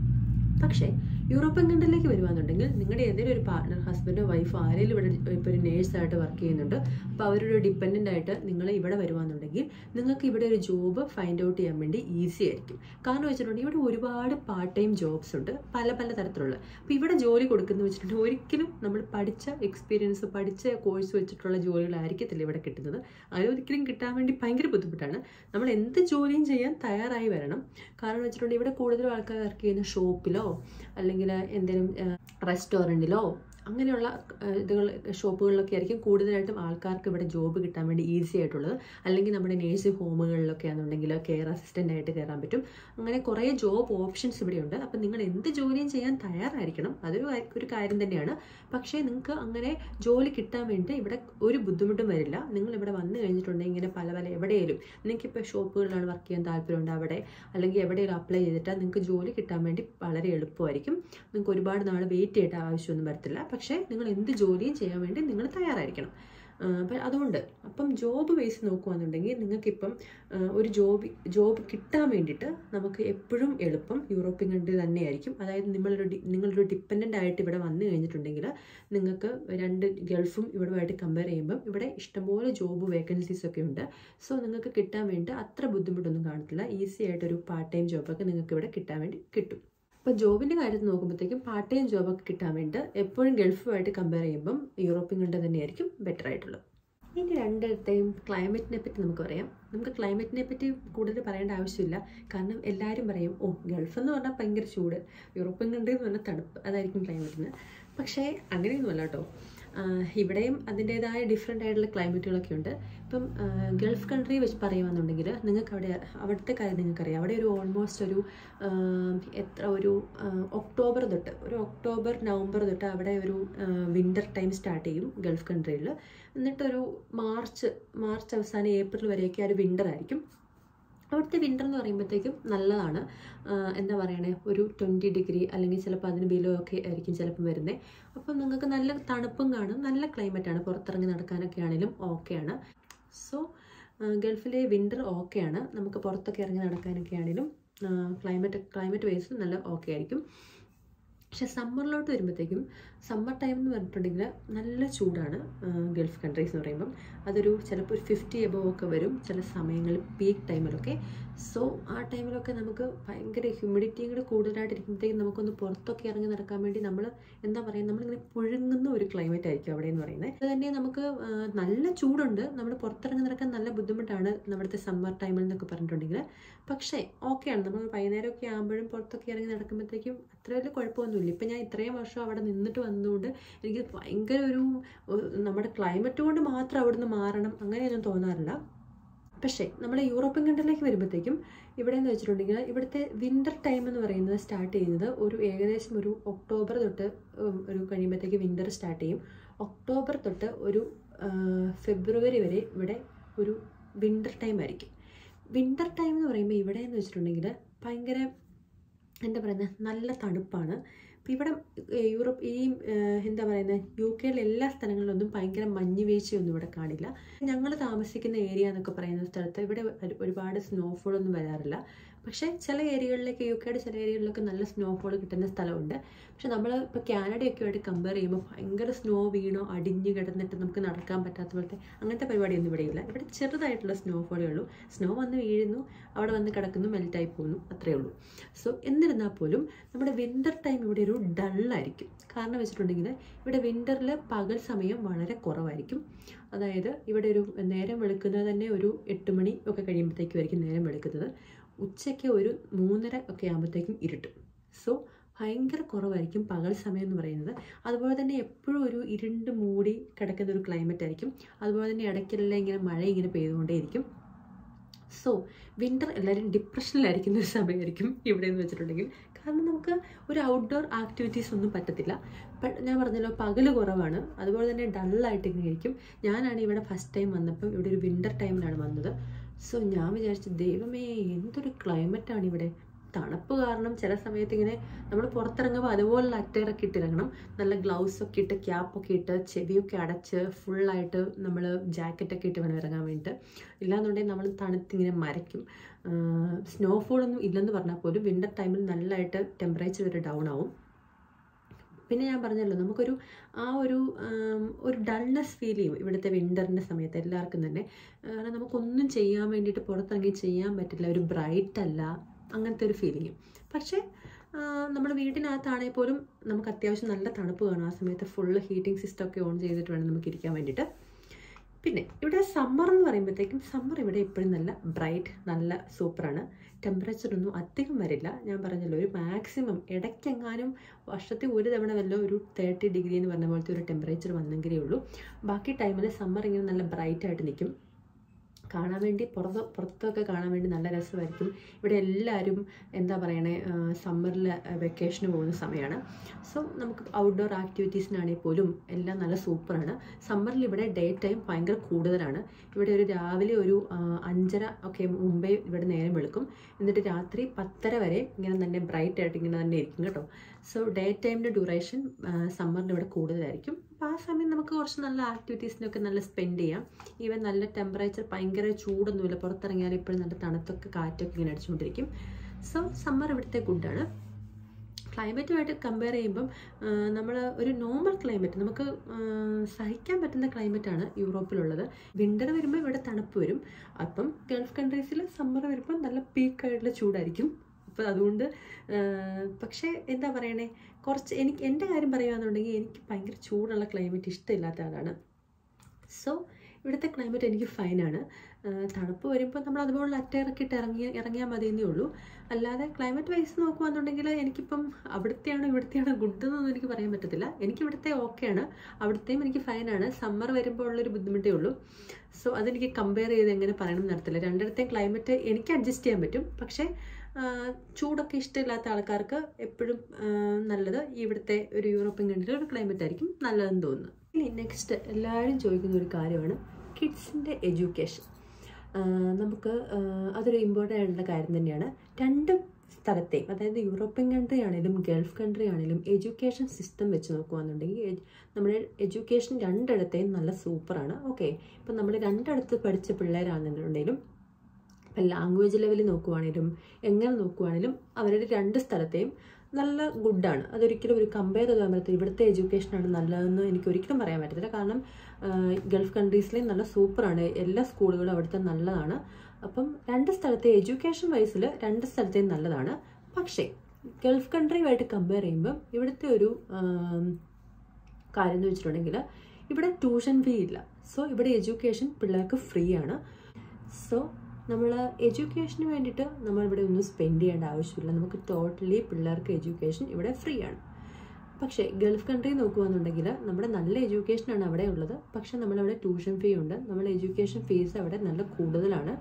പക്ഷേ യൂറോപ്യൻ കൺട്രിയിലേക്ക് വരുവാന്നുണ്ടെങ്കിൽ നിങ്ങളുടെ ഏതെങ്കിലും ഒരു പാർട്ട്ണർ, ഹസ്ബൻഡോ വൈഫോ ആരെങ്കിലും ഇവിടെ ഇപ്പോൾ ഒരു നേഴ്സായിട്ട് വർക്ക് ചെയ്യുന്നുണ്ട്, അപ്പോൾ അവരൊരു ഡിപ്പെൻഡൻ്റ് ആയിട്ട് നിങ്ങൾ ഇവിടെ വരുവാന്നുണ്ടെങ്കിൽ നിങ്ങൾക്ക് ഇവിടെ ഒരു ജോബ് ഫൈൻഡ് ഔട്ട് ചെയ്യാൻ വേണ്ടി ഈസി ആയിരിക്കും. കാരണം വെച്ചിട്ടുണ്ടെങ്കിൽ ഇവിടെ ഒരുപാട് പാർട്ട് ടൈം ജോബ്സ് ഉണ്ട്, പല പല തരത്തിലുള്ള. അപ്പോൾ ഇവിടെ ജോലി കൊടുക്കുന്നത് വെച്ചിട്ടുണ്ടെങ്കിൽ ഒരിക്കലും നമ്മൾ പഠിച്ച എക്സ്പീരിയൻസ്, പഠിച്ച കോഴ്സ് വെച്ചിട്ടുള്ള ജോലികളായിരിക്കത്തില്ല ഇവിടെ കിട്ടുന്നത്. അതൊരിക്കലും കിട്ടാൻ വേണ്ടി ഭയങ്കര ബുദ്ധിമുട്ടാണ്. നമ്മൾ എന്ത് ജോലിയും ചെയ്യാൻ തയ്യാറായി വരണം. കാരണം വെച്ചിട്ടുണ്ടെങ്കിൽ ഇവിടെ കൂടുതലും ആൾക്കാർ വർക്ക് ചെയ്യുന്ന ഷോപ്പിലോ അല്ലെങ്കിൽ എന്തെങ്കിലും റെസ്റ്റോറൻറ്റിലോ അങ്ങനെയുള്ള ഇതുകൾ ഷോപ്പുകളിലൊക്കെ ആയിരിക്കും കൂടുതലായിട്ടും ആൾക്കാർക്ക് ഇവിടെ ജോബ് കിട്ടാൻ വേണ്ടി ഈസി ആയിട്ടുള്ളത്. അല്ലെങ്കിൽ നമ്മുടെ നേഴ്സിംഗ് ഹോമുകളിലൊക്കെ ആണെന്നുണ്ടെങ്കിൽ കെയർ അസിസ്റ്റൻ്റ് ആയിട്ട് കയറാൻ പറ്റും. അങ്ങനെ കുറേ ജോബ് ഓപ്ഷൻസ് ഇവിടെയുണ്ട്. അപ്പം നിങ്ങൾ എന്ത് ജോലിയും ചെയ്യാൻ തയ്യാറായിരിക്കണം, അതൊരു ഒരു കാര്യം തന്നെയാണ്. പക്ഷേ നിങ്ങൾക്ക് അങ്ങനെ ജോലി കിട്ടാൻ വേണ്ടി ഇവിടെ ഒരു ബുദ്ധിമുട്ടും വരില്ല. നിങ്ങൾ ഇവിടെ വന്നു കഴിഞ്ഞിട്ടുണ്ടെങ്കിൽ ഇങ്ങനെ പല പല എവിടെയെങ്കിലും നിങ്ങൾക്കിപ്പോൾ ഷോപ്പുകളിലാണ് വർക്ക് ചെയ്യാൻ താല്പര്യമുണ്ട് അവിടെ, അല്ലെങ്കിൽ എവിടെയെങ്കിലും അപ്ലൈ ചെയ്തിട്ടാൽ നിങ്ങൾക്ക് ജോലി കിട്ടാൻ വേണ്ടി വളരെ എളുപ്പമായിരിക്കും. നിങ്ങൾക്ക് ഒരുപാട് നാൾ വെയിറ്റ് ചെയ്യേണ്ട ആവശ്യമൊന്നും വരത്തില്ല. പക്ഷേ നിങ്ങൾ എന്ത് ജോലിയും ചെയ്യാൻ വേണ്ടി നിങ്ങൾ തയ്യാറായിരിക്കണം. അപ്പം അതുകൊണ്ട് അപ്പം ജോബ് ബേസ് നോക്കുകയാണെന്നുണ്ടെങ്കിൽ നിങ്ങൾക്കിപ്പം ഒരു ജോബ് ജോബ് കിട്ടാൻ വേണ്ടിയിട്ട് നമുക്ക് എപ്പോഴും എളുപ്പം യൂറോപ്യൻ കൺട്രി തന്നെയായിരിക്കും. അതായത് നിങ്ങളൊരു നിങ്ങളൊരു ഡിപ്പെൻഡൻ്റ് ആയിട്ട് ഇവിടെ വന്നു കഴിഞ്ഞിട്ടുണ്ടെങ്കിൽ നിങ്ങൾക്ക് രണ്ട് ഗൾഫും ഇവിടുമായിട്ട് കമ്പയർ ചെയ്യുമ്പം ഇവിടെ ഇഷ്ടംപോലെ ജോബ് വേക്കൻസീസ് ഒക്കെ ഉണ്ട്. സോ നിങ്ങൾക്ക് കിട്ടാൻ വേണ്ടി അത്ര ബുദ്ധിമുട്ടൊന്നും കാണത്തില്ല. ഈസി ആയിട്ടൊരു പാർട്ട് ടൈം ജോബൊക്കെ നിങ്ങൾക്ക് ഇവിടെ കിട്ടാൻ വേണ്ടി കിട്ടും. അപ്പോൾ ജോബിൻ്റെ കാര്യത്തിൽ നോക്കുമ്പോഴത്തേക്കും പാർട്ട് ടൈം ജോബൊക്കെ കിട്ടാൻ വേണ്ടി എപ്പോഴും ഗൾഫുമായിട്ട് കമ്പയർ ചെയ്യുമ്പം യൂറോപ്യൻ കൺട്രി തന്നെയായിരിക്കും ബെറ്റർ ആയിട്ടുള്ളത്. ഇനി രണ്ടിടത്തെയും ക്ലൈമറ്റിനെ പറ്റി നമുക്ക് പറയാം. നമുക്ക് ക്ലൈമറ്റിനെ പറ്റി കൂടുതൽ പറയേണ്ട ആവശ്യമില്ല. കാരണം എല്ലാവരും പറയും ഓ ഗൾഫ് എന്ന് പറഞ്ഞാൽ ഭയങ്കര ചൂട്, യൂറോപ്യൻ കൺട്രി എന്ന് പറഞ്ഞാൽ തണുപ്പ്, അതായിരിക്കും ക്ലൈമറ്റിന്. പക്ഷേ അങ്ങനെയൊന്നുമല്ല കേട്ടോ. ഇവിടെയും അതിൻ്റേതായ ഡിഫറെൻ്റ് ആയിട്ടുള്ള ക്ലൈമറ്റുകളൊക്കെ ഉണ്ട്. ഇപ്പം ഗൾഫ് കൺട്രി വെച്ച് പറയുകയാണെന്നുണ്ടെങ്കിൽ നിങ്ങൾക്ക് അവിടെ അവിടുത്തെ കാര്യം നിങ്ങൾക്കറിയാം. അവിടെ ഒരു ഓൾമോസ്റ്റ് ഒരു എത്ര ഒരു ഒക്ടോബർ തൊട്ട് ഒരു ഒക്ടോബർ നവംബർ തൊട്ട് അവിടെ ഒരു വിൻ്റർ ടൈം സ്റ്റാർട്ട് ചെയ്യും ഗൾഫ് കൺട്രിയിൽ. എന്നിട്ടൊരു മാർച്ച് മാർച്ച് അവസാനം ഏപ്രിൽ വരെയൊക്കെ ആ ഒരു വിൻ്റർ ആയിരിക്കും. അവിടുത്തെ വിൻ്റർ എന്ന് പറയുമ്പോഴത്തേക്കും നല്ലതാണ്. എന്താ പറയണേ, ഒരു ട്വൻറ്റി ഡിഗ്രി അല്ലെങ്കിൽ ചിലപ്പോൾ അതിന് ബിലോ ഒക്കെ ആയിരിക്കും ചിലപ്പം വരുന്നത്. അപ്പം നിങ്ങൾക്ക് നല്ല തണുപ്പും കാണും, നല്ല ക്ലൈമറ്റാണ്, പുറത്തിറങ്ങി നടക്കാനൊക്കെ ആണെങ്കിലും ഓക്കെയാണ്. സോ ഗൾഫിലെ വിൻ്റർ ഓക്കെയാണ്, നമുക്ക് പുറത്തൊക്കെ ഇറങ്ങി നടക്കാനൊക്കെ ആണെങ്കിലും ക്ലൈമറ്റ് ക്ലൈമറ്റ് വൈസ് നല്ല ഓക്കെ ആയിരിക്കും. പക്ഷെ സമ്മറിലോട്ട് വരുമ്പോഴത്തേക്കും സമ്മർ ടൈം എന്ന് പറഞ്ഞിട്ടുണ്ടെങ്കിൽ നല്ല ചൂടാണ് ഗൾഫ് കൺട്രീസ് എന്ന് പറയുമ്പം. അതൊരു ചിലപ്പോൾ ഒരു ഫിഫ്റ്റി എബോവ് ഒക്കെ വരും ചില സമയങ്ങളിൽ, പീക്ക് ടൈമിലൊക്കെ. സോ ആ ടൈമിലൊക്കെ നമുക്ക് ഭയങ്കര ഹ്യൂമിഡിറ്റിയും കൂടി കൂടുതലായിട്ടിരിക്കുമ്പോഴത്തേക്കും നമുക്കൊന്ന് പുറത്തൊക്കെ ഇറങ്ങി നടക്കാൻ വേണ്ടി നമ്മൾ എന്താ പറയുക, നമ്മളിങ്ങനെ പുഴുങ്ങുന്ന ഒരു ക്ലൈമറ്റ് ആയിരിക്കും അവിടെ എന്ന് പറയുന്നത്. അത് തന്നെ നമുക്ക് നല്ല ചൂടുണ്ട്, നമ്മൾ പുറത്തിറങ്ങി നടക്കാൻ നല്ല ബുദ്ധിമുട്ടാണ് നമ്മുടെ സമ്മർ ടൈമിൽ എന്നൊക്കെ പറഞ്ഞിട്ടുണ്ടെങ്കിൽ. പക്ഷേ ഓക്കെയാണ്, നമ്മൾ വൈകുന്നേരമൊക്കെ ആകുമ്പോഴും പുറത്തൊക്കെ ഇറങ്ങി നടക്കുമ്പോഴത്തേക്കും അത്ര വലിയ കുഴപ്പമൊന്നുമില്ല. ഇപ്പം ഞാൻ ഇത്രയും വർഷം അവിടെ നിന്നിട്ട് വന്നതുകൊണ്ട് എനിക്ക് ഭയങ്കര ഒരു നമ്മുടെ ക്ലൈമറ്റ് കൊണ്ട് മാത്രം അവിടുന്ന് മാറണം അങ്ങനെയൊന്നും തോന്നാറില്ല. പക്ഷേ നമ്മുടെ യൂറോപ്യൻ കൺട്രിയിലേക്ക് വരുമ്പോഴത്തേക്കും ഇവിടെ എന്ന് വെച്ചിട്ടുണ്ടെങ്കിൽ ഇവിടുത്തെ വിൻ്റർ ടൈം എന്ന് പറയുന്നത് സ്റ്റാർട്ട് ചെയ്യുന്നത് ഒരു ഏകദേശം ഒരു ഒക്ടോബർ തൊട്ട് ഒരു കഴിയുമ്പോഴത്തേക്ക് വിൻ്റർ സ്റ്റാർട്ട് ചെയ്യും. ഒക്ടോബർ തൊട്ട് ഒരു ഫെബ്രുവരി വരെ ഇവിടെ ഒരു വിൻ്റർ ടൈം ആയിരിക്കും. വിൻ്റർ ടൈം എന്ന് പറയുമ്പോൾ ഇവിടെ എന്ന് വെച്ചിട്ടുണ്ടെങ്കിൽ ഭയങ്കര എന്താ പറയുന്നത്, നല്ല തണുപ്പാണ്. അപ്പോൾ ഇവിടെ യൂറോപ്പ് ഈ എന്താ പറയുന്നത് യു കെയിലെ എല്ലാ സ്ഥലങ്ങളിലൊന്നും ഭയങ്കര മഞ്ഞ് വീഴ്ചയൊന്നും ഇവിടെ കാണില്ല. ഞങ്ങൾ താമസിക്കുന്ന ഏരിയ എന്നൊക്കെ പറയുന്ന സ്ഥലത്ത് ഇവിടെ ഒരുപാട് സ്നോഫോളൊന്നും വരാറില്ല. പക്ഷേ ചില ഏരിയകളിലേക്ക് യു കെയുടെ ചില ഏരിയകളിലൊക്കെ നല്ല സ്നോഫോൾ കിട്ടുന്ന സ്ഥലമുണ്ട്. പക്ഷെ നമ്മൾ ഇപ്പോൾ കാനഡയൊക്കെ ആയിട്ട് കമ്പയർ ചെയ്യുമ്പോൾ ഭയങ്കര സ്നോ വീണോ അടിഞ്ഞ് കിടന്നിട്ട് നമുക്ക് നടക്കാൻ പറ്റാത്ത പോലത്തെ അങ്ങനത്തെ പരിപാടിയൊന്നും ഇവിടെയില്ല. ഇവിടെ ചെറുതായിട്ടുള്ള സ്നോഫോളേ ഉള്ളൂ. സ്നോ വന്ന് വീഴുന്നു, അവിടെ വന്ന് കിടക്കുന്നു, മെൽറ്റായി പോകുന്നു, അത്രയേ ഉള്ളൂ. സോ എന്നിരുന്നാൽ പോലും നമ്മുടെ വിൻ്റർ ടൈം ഇവിടെ ഒരു ഡള്ളായിരിക്കും. കാരണം വെച്ചിട്ടുണ്ടെങ്കിൽ ഇവിടെ വിൻ്ററിൽ പകൽ സമയം വളരെ കുറവായിരിക്കും. അതായത് ഇവിടെ ഒരു നേരം വെളുക്കുന്നത് തന്നെ ഒരു എട്ട് മണി ഒക്കെ കഴിയുമ്പോഴത്തേക്കുമായിരിക്കും നേരം വെളുക്കുന്നത്. ഉച്ചയ്ക്ക് ഒരു മൂന്നര ഒക്കെ ആകുമ്പോഴത്തേക്കും ഇരുട്ടും. സോ ഭയങ്കര കുറവായിരിക്കും പകൽ സമയം എന്ന് പറയുന്നത്. അതുപോലെ തന്നെ എപ്പോഴും ഒരു ഇരുണ്ട് മൂടി കിടക്കുന്ന ഒരു ക്ലൈമറ്റ് ആയിരിക്കും. അതുപോലെ തന്നെ ഇടയ്ക്കെല്ലാം ഇങ്ങനെ മഴ ഇങ്ങനെ പെയ്തുകൊണ്ടേയിരിക്കും. സോ വിൻ്റർ എല്ലാവരും ഡിപ്രഷനിലായിരിക്കുന്ന ഒരു സമയമായിരിക്കും ഇവിടെ എന്ന് വെച്ചിട്ടുണ്ടെങ്കിൽ. കാരണം നമുക്ക് ഒരു ഔട്ട്ഡോർ ആക്ടിവിറ്റീസ് ഒന്നും പറ്റത്തില്ല. ഞാൻ പറഞ്ഞല്ലോ പകൽ കുറവാണ്, അതുപോലെ തന്നെ ഡള്ളായിട്ട് ഇങ്ങനെ ഇരിക്കും. ഞാനാണ് ഇവിടെ ഫസ്റ്റ് ടൈം വന്നപ്പം ഇവിടെ ഒരു വിൻ്റർ ടൈമിലാണ് വന്നത്. സോ ഞാൻ വിചാരിച്ചു ദൈവമേ എന്തൊരു ക്ലൈമറ്റാണ് ഇവിടെ. തണുപ്പ് കാരണം ചില സമയത്ത് ഇങ്ങനെ നമ്മൾ പുറത്തിറങ്ങുമ്പോൾ അതുപോലുള്ള അറ്റയറൊക്കെ ഇട്ടിറങ്ങണം. നല്ല ഗ്ലൗസൊക്കെ ഇട്ട് ക്യാപ്പൊക്കെ ഇട്ട് ചെവിയൊക്കെ അടച്ച് ഫുള്ളായിട്ട് നമ്മൾ ജാക്കറ്റൊക്കെ ഇട്ട് വേണം ഇറങ്ങാൻ വേണ്ടിയിട്ട്. ഇല്ലാന്നുണ്ടെങ്കിൽ നമ്മൾ തണുത്തിങ്ങനെ മരയ്ക്കും. സ്നോഫോളൊന്നും ഇല്ലെന്ന് പറഞ്ഞാൽ പോലും വിൻ്റർ ടൈമിൽ നല്ലതായിട്ട് ടെമ്പറേച്ചർ വരെ ഡൗൺ ആവും. പിന്നെ ഞാൻ പറഞ്ഞല്ലോ നമുക്കൊരു ആ ഒരു ഒരു ഡൾനെസ് ഫീൽ ചെയ്യും ഇവിടുത്തെ വിൻ്ററിൻ്റെ സമയത്ത് എല്ലാവർക്കും തന്നെ. കാരണം നമുക്കൊന്നും ചെയ്യാൻ വേണ്ടിയിട്ട് പുറത്തിറങ്ങി ചെയ്യാൻ പറ്റില്ല, ഒരു ബ്രൈറ്റ് അല്ല, അങ്ങനത്തെ ഒരു ഫീലിങ്. പക്ഷേ നമ്മൾ വീട്ടിനകത്താണെങ്കിൽ പോലും നമുക്ക് അത്യാവശ്യം നല്ല തണുപ്പ് കാണും. ആ സമയത്ത് ഫുള്ള് ഹീറ്റിംഗ് സിസ്റ്റം ഒക്കെ ഓൺ ചെയ്തിട്ട് വേണം നമുക്ക് ഇരിക്കാൻ വേണ്ടിയിട്ട്. പിന്നെ ഇവിടെ സമ്മർ എന്ന് പറയുമ്പോഴത്തേക്കും സമ്മർ ഇവിടെ എപ്പോഴും നല്ല ബ്രൈറ്റ് നല്ല സൂപ്പറാണ്. ടെമ്പറേച്ചറൊന്നും അധികം വരില്ല. ഞാൻ പറഞ്ഞല്ലോ ഒരു മാക്സിമം ഇടയ്ക്കെങ്ങാനും വർഷത്തിൽ ഒരു തവണ വല്ലോ ഒരു തേർട്ടി ഡിഗ്രി എന്ന് പറഞ്ഞ പോലത്തെ ഒരു ടെമ്പറേച്ചർ വന്നെങ്കിലേ ഉള്ളൂ. ബാക്കി ടൈമിൽ സമ്മർ ഇങ്ങനെ നല്ല ബ്രൈറ്റായിട്ട് നിൽക്കും. കാണാൻ വേണ്ടി പുറത്ത് പുറത്തൊക്കെ കാണാൻ വേണ്ടി നല്ല രസമായിരിക്കും. ഇവിടെ എല്ലാവരും എന്താ പറയണേ സമ്മറിൽ വെക്കേഷന് പോകുന്ന സമയമാണ്. സോ നമുക്ക് ഔട്ട്ഡോർ ആക്ടിവിറ്റീസിനാണെങ്കിൽ പോലും എല്ലാം നല്ല സൂപ്പറാണ്. സമ്മറിൽ ഇവിടെ ഡേ ടൈം ഭയങ്കര കൂടുതലാണ്. ഇവിടെ ഒരു രാവിലെ ഒരു അഞ്ചര ഒക്കെ മുമ്പേ ഇവിടെ നേരം വെളുക്കും. എന്നിട്ട് രാത്രി പത്തര വരെ ഇങ്ങനെ തന്നെ ബ്രൈറ്റ് ആയിട്ട് ഇങ്ങനെ തന്നെ ഇരിക്കും കേട്ടോ. സോ ഡേ ടൈമിൻ്റെ ഡ്യൂറേഷൻ സമ്മറിൻ്റെ ഇവിടെ കൂടുതലായിരിക്കും. അപ്പോൾ ആ സമയം നമുക്ക് കുറച്ച് നല്ല ആക്ടിവിറ്റീസിനൊക്കെ നല്ല സ്പെൻഡ് ചെയ്യാം. ഈവൻ നല്ല ടെമ്പറേച്ചർ ഭയങ്കര ചൂടൊന്നുമില്ല, പുറത്തിറങ്ങിയാൽ ഇപ്പോഴും നല്ല തണുത്തൊക്കെ കാറ്റൊക്കെ ഇങ്ങനെ അടിച്ചുകൊണ്ടിരിക്കും. സോ സമ്മർ ഇവിടുത്തെ ഗുഡാണ്. ക്ലൈമറ്റുമായിട്ട് കമ്പയർ ചെയ്യുമ്പം നമ്മൾ ഒരു നോർമൽ ക്ലൈമറ്റ് നമുക്ക് സഹിക്കാൻ പറ്റുന്ന ക്ലൈമറ്റാണ് യൂറോപ്പിലുള്ളത്. വിൻ്റർ വരുമ്പോൾ ഇവിടെ തണുപ്പ് വരും. അപ്പം ഗൾഫ് കൺട്രീസിൽ സമ്മർ വരുമ്പോൾ നല്ല പീക്കായിട്ടുള്ള ചൂടായിരിക്കും. അപ്പോൾ അതുകൊണ്ട് പക്ഷേ എന്താ പറയണേ കുറച്ച് എനിക്ക് എൻ്റെ കാര്യം പറയുകയാണെന്നുണ്ടെങ്കിൽ എനിക്ക് ഭയങ്കര ചൂടുള്ള ക്ലൈമറ്റ് ഇഷ്ടമില്ലാത്ത ആളാണ്. സോ ഇവിടുത്തെ ക്ലൈമറ്റ് എനിക്ക് ഫൈനാണ്. തണുപ്പ് വരുമ്പോൾ നമ്മൾ അതുപോലുള്ള അറ്റയിറക്കിയിട്ട് ഇറങ്ങി ഇറങ്ങിയാൽ മതിയെന്നേ ഉള്ളൂ. അല്ലാതെ ക്ലൈമറ്റ് വൈസ് നോക്കുകയാണെന്നുണ്ടെങ്കിൽ എനിക്കിപ്പം അവിടുത്തെയാണോ ഇവിടുത്തെയാണോ ഗുഡ് എന്നൊന്നും എനിക്ക് പറയാൻ പറ്റത്തില്ല. എനിക്ക് ഇവിടുത്തെ ഓക്കെയാണ്, അവിടുത്തെയും എനിക്ക് ഫൈനാണ്. സമ്മർ വരുമ്പോൾ ഉള്ളൊരു ബുദ്ധിമുട്ടേ ഉള്ളൂ. സോ അതെനിക്ക് കമ്പയർ ചെയ്ത് എങ്ങനെ പറയണം നടത്തില്ല. രണ്ടിടത്തെയും ക്ലൈമറ്റ് എനിക്ക് അഡ്ജസ്റ്റ് ചെയ്യാൻ പറ്റും. പക്ഷേ ചൂടൊക്കെ ഇഷ്ടമില്ലാത്ത ആൾക്കാർക്ക് എപ്പോഴും നല്ലത് ഇവിടുത്തെ ഒരു യൂറോപ്യൻ കൺട്രിയിലെ ഒരു ക്ലൈമറ്റ് ആയിരിക്കും നല്ലതെന്ന് തോന്നുന്നു. ഇനി നെക്സ്റ്റ് എല്ലാവരും ചോദിക്കുന്ന ഒരു കാര്യമാണ് കിഡ്സിൻ്റെ എഡ്യൂക്കേഷൻ. നമുക്ക് അതൊരു ഇമ്പോർട്ടൻ്റ് ആയിട്ടുള്ള കാര്യം തന്നെയാണ്. രണ്ട് സ്ഥലത്തെയും അതായത് യൂറോപ്യൻ കൺട്രി ആണെങ്കിലും ഗൾഫ് കൺട്രി ആണെങ്കിലും എഡ്യൂക്കേഷൻ സിസ്റ്റം വെച്ച് നോക്കുകയാണെന്നുണ്ടെങ്കിൽ നമ്മുടെ എഡ്യൂക്കേഷൻ രണ്ടിടത്തെയും നല്ല സൂപ്പറാണ്. ഓക്കെ, ഇപ്പം നമ്മൾ രണ്ടിടത്ത് പഠിച്ച പിള്ളേരാണെന്നുണ്ടെങ്കിലും ഇപ്പം ലാംഗ്വേജ് ലെവലിൽ നോക്കുവാണെങ്കിലും എങ്ങനെ നോക്കുവാണെങ്കിലും അവരുടെ രണ്ട് സ്ഥലത്തെയും നല്ല ഗുഡാണ്. അതൊരിക്കലും ഒരു കമ്പയർ ചെയ്താൽ പറ്റത്തില്ല ഇവിടുത്തെ എഡ്യൂക്കേഷനാണ് നല്ലതെന്ന് എനിക്ക് ഒരിക്കലും പറയാൻ പറ്റത്തില്ല. കാരണം ഗൾഫ് കൺട്രീസിലെയും നല്ല സൂപ്പറാണ്, എല്ലാ സ്കൂളുകളും അവിടുത്തെ നല്ലതാണ്. അപ്പം രണ്ട് സ്ഥലത്തെ എഡ്യൂക്കേഷൻ വൈസിൽ രണ്ട് സ്ഥലത്തെയും നല്ലതാണ്. പക്ഷേ ഗൾഫ് കൺട്രിയുമായിട്ട് കമ്പയർ ചെയ്യുമ്പം ഇവിടുത്തെ ഒരു കാര്യം എന്ന് വെച്ചിട്ടുണ്ടെങ്കിൽ ഇവിടെ ട്യൂഷൻ ഫീ ഇല്ല. സോ ഇവിടെ എഡ്യൂക്കേഷൻ പിള്ളേർക്ക് ഫ്രീ ആണ്. സോ നമ്മൾ എഡ്യൂക്കേഷന് വേണ്ടിയിട്ട് നമ്മളിവിടെ ഒന്നും സ്പെൻഡ് ചെയ്യേണ്ട ആവശ്യമില്ല. നമുക്ക് ടോട്ടലി പിള്ളേർക്ക് എഡ്യൂക്കേഷൻ ഇവിടെ ഫ്രീ ആണ്. പക്ഷേ ഗൾഫ് കൺട്രി നോക്കുകയാണെന്നുണ്ടെങ്കിൽ നമ്മുടെ നല്ല എഡ്യൂക്കേഷനാണ് അവിടെ ഉള്ളത്. പക്ഷേ നമ്മളവിടെ ട്യൂഷൻ ഫീ ഉണ്ട്. നമ്മുടെ എഡ്യൂക്കേഷൻ ഫീസ് അവിടെ നല്ല കൂടുതലാണ്.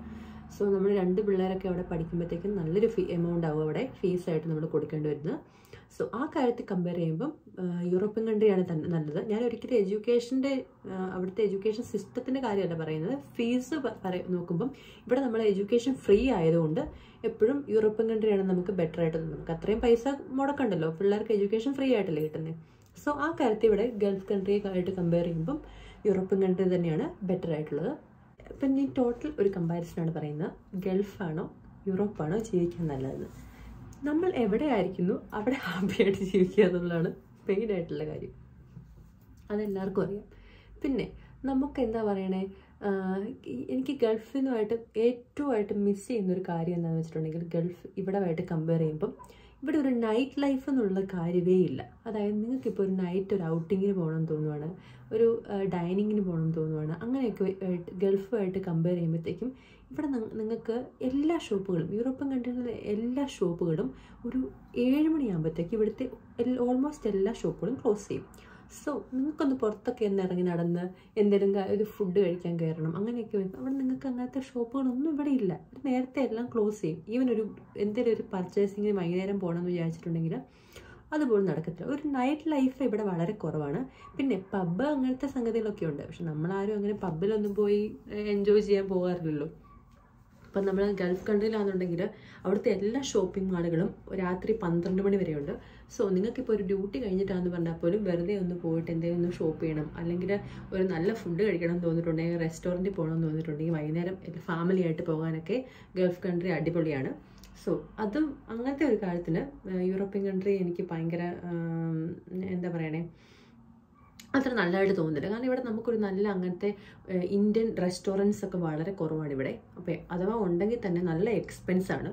സോ നമ്മൾ രണ്ട് പിള്ളേരൊക്കെ അവിടെ പഠിക്കുമ്പോഴത്തേക്കും നല്ലൊരു ഫീ എമൗണ്ട് ആവും അവിടെ ഫീസായിട്ട് നമ്മൾ കൊടുക്കേണ്ടി വരുന്നത്. സോ ആ കാര്യത്തിൽ കമ്പയർ ചെയ്യുമ്പം യൂറോപ്യൻ കൺട്രിയാണ് തന്നെ നല്ലത്. ഞാൻ ഒരിക്കലും എഡ്യൂക്കേഷൻ്റെ അവിടുത്തെ എഡ്യൂക്കേഷൻ സിസ്റ്റത്തിൻ്റെ കാര്യമല്ല പറയുന്നത്, ഫീസ് പറ നോക്കുമ്പം ഇവിടെ നമ്മൾ എഡ്യൂക്കേഷൻ ഫ്രീ ആയതുകൊണ്ട് എപ്പോഴും യൂറോപ്യൻ കൺട്രിയാണ് നമുക്ക് ബെറ്റർ ആയിട്ട് തോന്നുന്നത്. നമുക്ക് അത്രയും പൈസ മുടക്കണ്ടല്ലോ, പിള്ളേർക്ക് എഡ്യൂക്കേഷൻ ഫ്രീ ആയിട്ടല്ലേ കിട്ടുന്നത്. സോ ആ കാര്യത്തിൽ ഇവിടെ ഗൾഫ് കൺട്രിയായിട്ട് കമ്പയർ ചെയ്യുമ്പം യൂറോപ്യൻ കൺട്രി തന്നെയാണ് ബെറ്റർ ആയിട്ടുള്ളത്. ഇപ്പം ഈ ടോട്ടൽ ഒരു കമ്പാരിസനാണ് പറയുന്നത്, ഗൾഫാണോ യൂറോപ്പാണോ ജീവിക്കാൻ നല്ലതെന്ന്. നമ്മൾ എവിടെ ആയിരിക്കുന്നു അവിടെ ഹാപ്പിയായിട്ട് ജീവിക്കുക എന്നുള്ളതാണ് മെയിൻ ആയിട്ടുള്ള കാര്യം, അതെല്ലാവർക്കും അറിയാം. പിന്നെ നമുക്ക് എന്താ പറയണേ, എനിക്ക് ഗൾഫിനുമായിട്ട് ഏറ്റവും ആയിട്ട് മിസ് ചെയ്യുന്നൊരു കാര്യം എന്താണെന്ന് വെച്ചിട്ടുണ്ടെങ്കിൽ, ഗൾഫ് ഇവിടെ ആയിട്ട് കമ്പയർ ചെയ്യുമ്പം ഇവിടെ ഒരു നൈറ്റ് ലൈഫ് എന്നുള്ള കാര്യമേ ഇല്ല. അതായത് നിങ്ങൾക്കിപ്പോൾ ഒരു നൈറ്റ് ഒരു ഔട്ടിങ്ങിന് പോകണമെന്ന് തോന്നുവാണ്, ഒരു ഡൈനിങ്ങിന് പോകണമെന്ന് തോന്നുവാണ്, അങ്ങനെയൊക്കെ ഗൾഫുമായിട്ട് കമ്പയർ ചെയ്യുമ്പോഴത്തേക്കും ഇവിടെ നിങ്ങൾക്ക് എല്ലാ ഷോപ്പുകളും, യൂറോപ്യൻ കൺട്രികളിലെ എല്ലാ ഷോപ്പുകളും ഒരു ഏഴ് മണിയാകുമ്പോഴത്തേക്ക് ഇവിടുത്തെ ഓൾമോസ്റ്റ് എല്ലാ ഷോപ്പുകളും ക്ലോസ് ചെയ്യും. സോ നിങ്ങൾക്കൊന്ന് പുറത്തൊക്കെ ഒന്ന് ഇറങ്ങി നടന്ന് എന്തെങ്കിലും ഒരു ഫുഡ് കഴിക്കാൻ കയറണം, അങ്ങനെയൊക്കെ വരും. അവിടെ നിങ്ങൾക്ക് അങ്ങനത്തെ ഷോപ്പുകളൊന്നും ഇവിടെ ഇല്ല, നേരത്തെ എല്ലാം ക്ലോസ് ചെയ്യും. ഈവൻ ഒരു എന്തെങ്കിലും ഒരു പർച്ചേസിങ്ങിന് വൈകുന്നേരം പോകണമെന്ന് വിചാരിച്ചിട്ടുണ്ടെങ്കിൽ അതുപോലും നടക്കത്തില്ല. ഒരു നൈറ്റ് ലൈഫ് ഇവിടെ വളരെ കുറവാണ്. പിന്നെ പബ്ബ് അങ്ങനത്തെ സംഗതികളൊക്കെ ഉണ്ട്, പക്ഷെ നമ്മളാരും അങ്ങനെ പബ്ബിലൊന്നും പോയി എൻജോയ് ചെയ്യാൻ പോകാറില്ലല്ലോ. ഇപ്പം നമ്മൾ ഗൾഫ് കൺട്രിയിലാണെന്നുണ്ടെങ്കിൽ അവിടുത്തെ എല്ലാ ഷോപ്പിംഗ് മാളുകളും രാത്രി പന്ത്രണ്ട് മണി വരെയുണ്ട്. സോ നിങ്ങൾക്കിപ്പോൾ ഒരു ഡ്യൂട്ടി കഴിഞ്ഞിട്ടാണെന്ന് പറഞ്ഞാൽ പോലും വെറുതെ ഒന്ന് പോയിട്ട് എന്തെങ്കിലും ഒന്ന് ഷോപ്പ് ചെയ്യണം, അല്ലെങ്കിൽ ഒരു നല്ല ഫുഡ് കഴിക്കണം എന്ന് തോന്നിയിട്ടുണ്ടെങ്കിൽ റെസ്റ്റോറൻറ്റിൽ പോകണമെന്ന് തോന്നിയിട്ടുണ്ടെങ്കിൽ വൈകുന്നേരം ഫാമിലി ആയിട്ട് പോകാനൊക്കെ ഗൾഫ് കൺട്രി അടിപൊളിയാണ്. സോ അതും അങ്ങനത്തെ ഒരു കാര്യത്തിന് യൂറോപ്യൻ കൺട്രി എനിക്ക് ഭയങ്കര എന്താ പറയണേ, അത്ര നല്ലതായിട്ട് തോന്നുന്നില്ല. കാരണം ഇവിടെ നമുക്കൊരു നല്ല അങ്ങനത്തെ ഇന്ത്യൻ റെസ്റ്റോറൻറ്റ്സ് ഒക്കെ വളരെ കുറവാണ് ഇവിടെ. അപ്പോൾ അഥവാ ഉണ്ടെങ്കിൽ തന്നെ നല്ല എക്സ്പെൻസാണ്.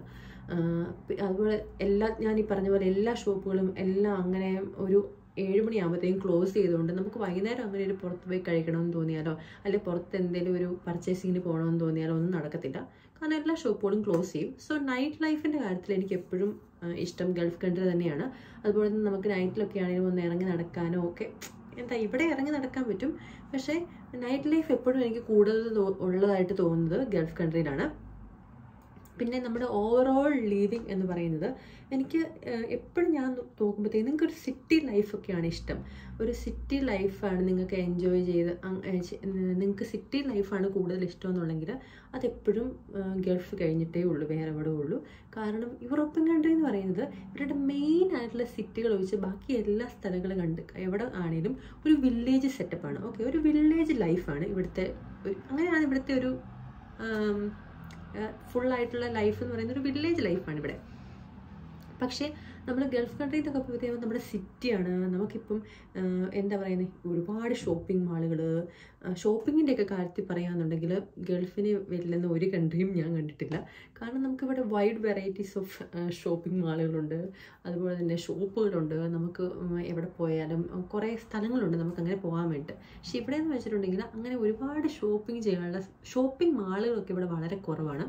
അതുപോലെ എല്ലാ ഞാൻ ഈ പറഞ്ഞ പോലെ എല്ലാ ഷോപ്പുകളും എല്ലാം അങ്ങനെ ഒരു ഏഴ് മണിയാകുമ്പോഴത്തേക്കും ക്ലോസ് ചെയ്തുകൊണ്ട് നമുക്ക് വൈകുന്നേരം അങ്ങനെ ഒരു പുറത്ത് പോയി കഴിക്കണമെന്ന് തോന്നിയാലോ അല്ലെങ്കിൽ പുറത്ത് എന്തെങ്കിലും ഒരു പർച്ചേസിങ്ങിന് പോകണമെന്ന് തോന്നിയാലോ ഒന്നും നടക്കത്തില്ല, കാരണം എല്ലാ ഷോപ്പുകളും ക്ലോസ് ചെയ്യും. സോ നൈറ്റ് ലൈഫിൻ്റെ കാര്യത്തിൽ എനിക്ക് എപ്പോഴും ഇഷ്ടം ഗൾഫ് കൺട്രി തന്നെയാണ്. അതുപോലെ തന്നെ നമുക്ക് നൈറ്റിലൊക്കെ ആണെങ്കിലും ഒന്ന് ഇറങ്ങി നടക്കാനോ ഒക്കെ എന്താ ഇവിടെ ഇറങ്ങി നടക്കാൻ പറ്റും, പക്ഷേ നൈറ്റ് ലൈഫ് എപ്പോഴും എനിക്ക് കൂടുതൽ ഉള്ളതായിട്ട് തോന്നുന്നത് ഗൾഫ് കൺട്രിയിലാണ്. പിന്നെ നമ്മുടെ ഓവറോൾ ലീവിങ് എന്ന് പറയുന്നത് എനിക്ക് എപ്പോഴും ഞാൻ നോക്കുമ്പോഴത്തേക്കും നിങ്ങൾക്കൊരു സിറ്റി ലൈഫൊക്കെയാണ് ഇഷ്ടം, ഒരു സിറ്റി ലൈഫാണ് നിങ്ങൾക്ക് എൻജോയ് ചെയ്ത് നിങ്ങൾക്ക് സിറ്റി ലൈഫാണ് കൂടുതൽ ഇഷ്ടമെന്നുണ്ടെങ്കിൽ അതെപ്പോഴും ഗൾഫ് കഴിഞ്ഞിട്ടേ ഉള്ളൂ, വേറെ എവിടെ ഉള്ളൂ. കാരണം യൂറോപ്യൻ കൺട്രി എന്ന് പറയുന്നത് ഇവരുടെ മെയിൻ ആയിട്ടുള്ള സിറ്റികൾ ഒഴിച്ച് ബാക്കി എല്ലാ സ്ഥലങ്ങളും കണ്ട് എവിടെ ആണെങ്കിലും ഒരു വില്ലേജ് സെറ്റപ്പാണ്. ഓക്കെ, ഒരു വില്ലേജ് ലൈഫാണ് ഇവിടുത്തെ, അങ്ങനെയാണ് ഇവിടുത്തെ ഒരു ഫുള്ളായിട്ടുള്ള ലൈഫ് എന്ന് പറയുന്ന ഒരു വില്ലേജ് ലൈഫാണ് ഇവിടെ. പക്ഷേ നമ്മൾ ഗൾഫ് കൺട്രി എന്നൊക്കെ പോകുമ്പോഴത്തേക്കും നമ്മുടെ സിറ്റിയാണ്. നമുക്കിപ്പം എന്താ പറയുന്നത്, ഒരുപാട് ഷോപ്പിംഗ് മാളുകൾ, ഷോപ്പിങ്ങിൻ്റെ ഒക്കെ കാര്യത്തിൽ പറയുകയാണെന്നുണ്ടെങ്കിൽ ഗൾഫിന് വെല്ലുന്ന ഒരു കൺട്രിയും ഞാൻ കണ്ടിട്ടില്ല. കാരണം നമുക്കിവിടെ വൈഡ് വെറൈറ്റീസ് ഓഫ് ഷോപ്പിംഗ് മാളുകളുണ്ട്, അതുപോലെ തന്നെ ഷോപ്പുകളുണ്ട്, നമുക്ക് എവിടെ പോയാലും കുറേ സ്ഥലങ്ങളുണ്ട് നമുക്ക് അങ്ങനെ പോകാൻ വേണ്ടിയിട്ട്. പക്ഷെ ഇവിടെ എന്ന് വെച്ചിട്ടുണ്ടെങ്കിൽ അങ്ങനെ ഒരുപാട് ഷോപ്പിംഗ് ചെയ്യാനുള്ള ഷോപ്പിംഗ് മാളുകളൊക്കെ ഇവിടെ വളരെ കുറവാണ്.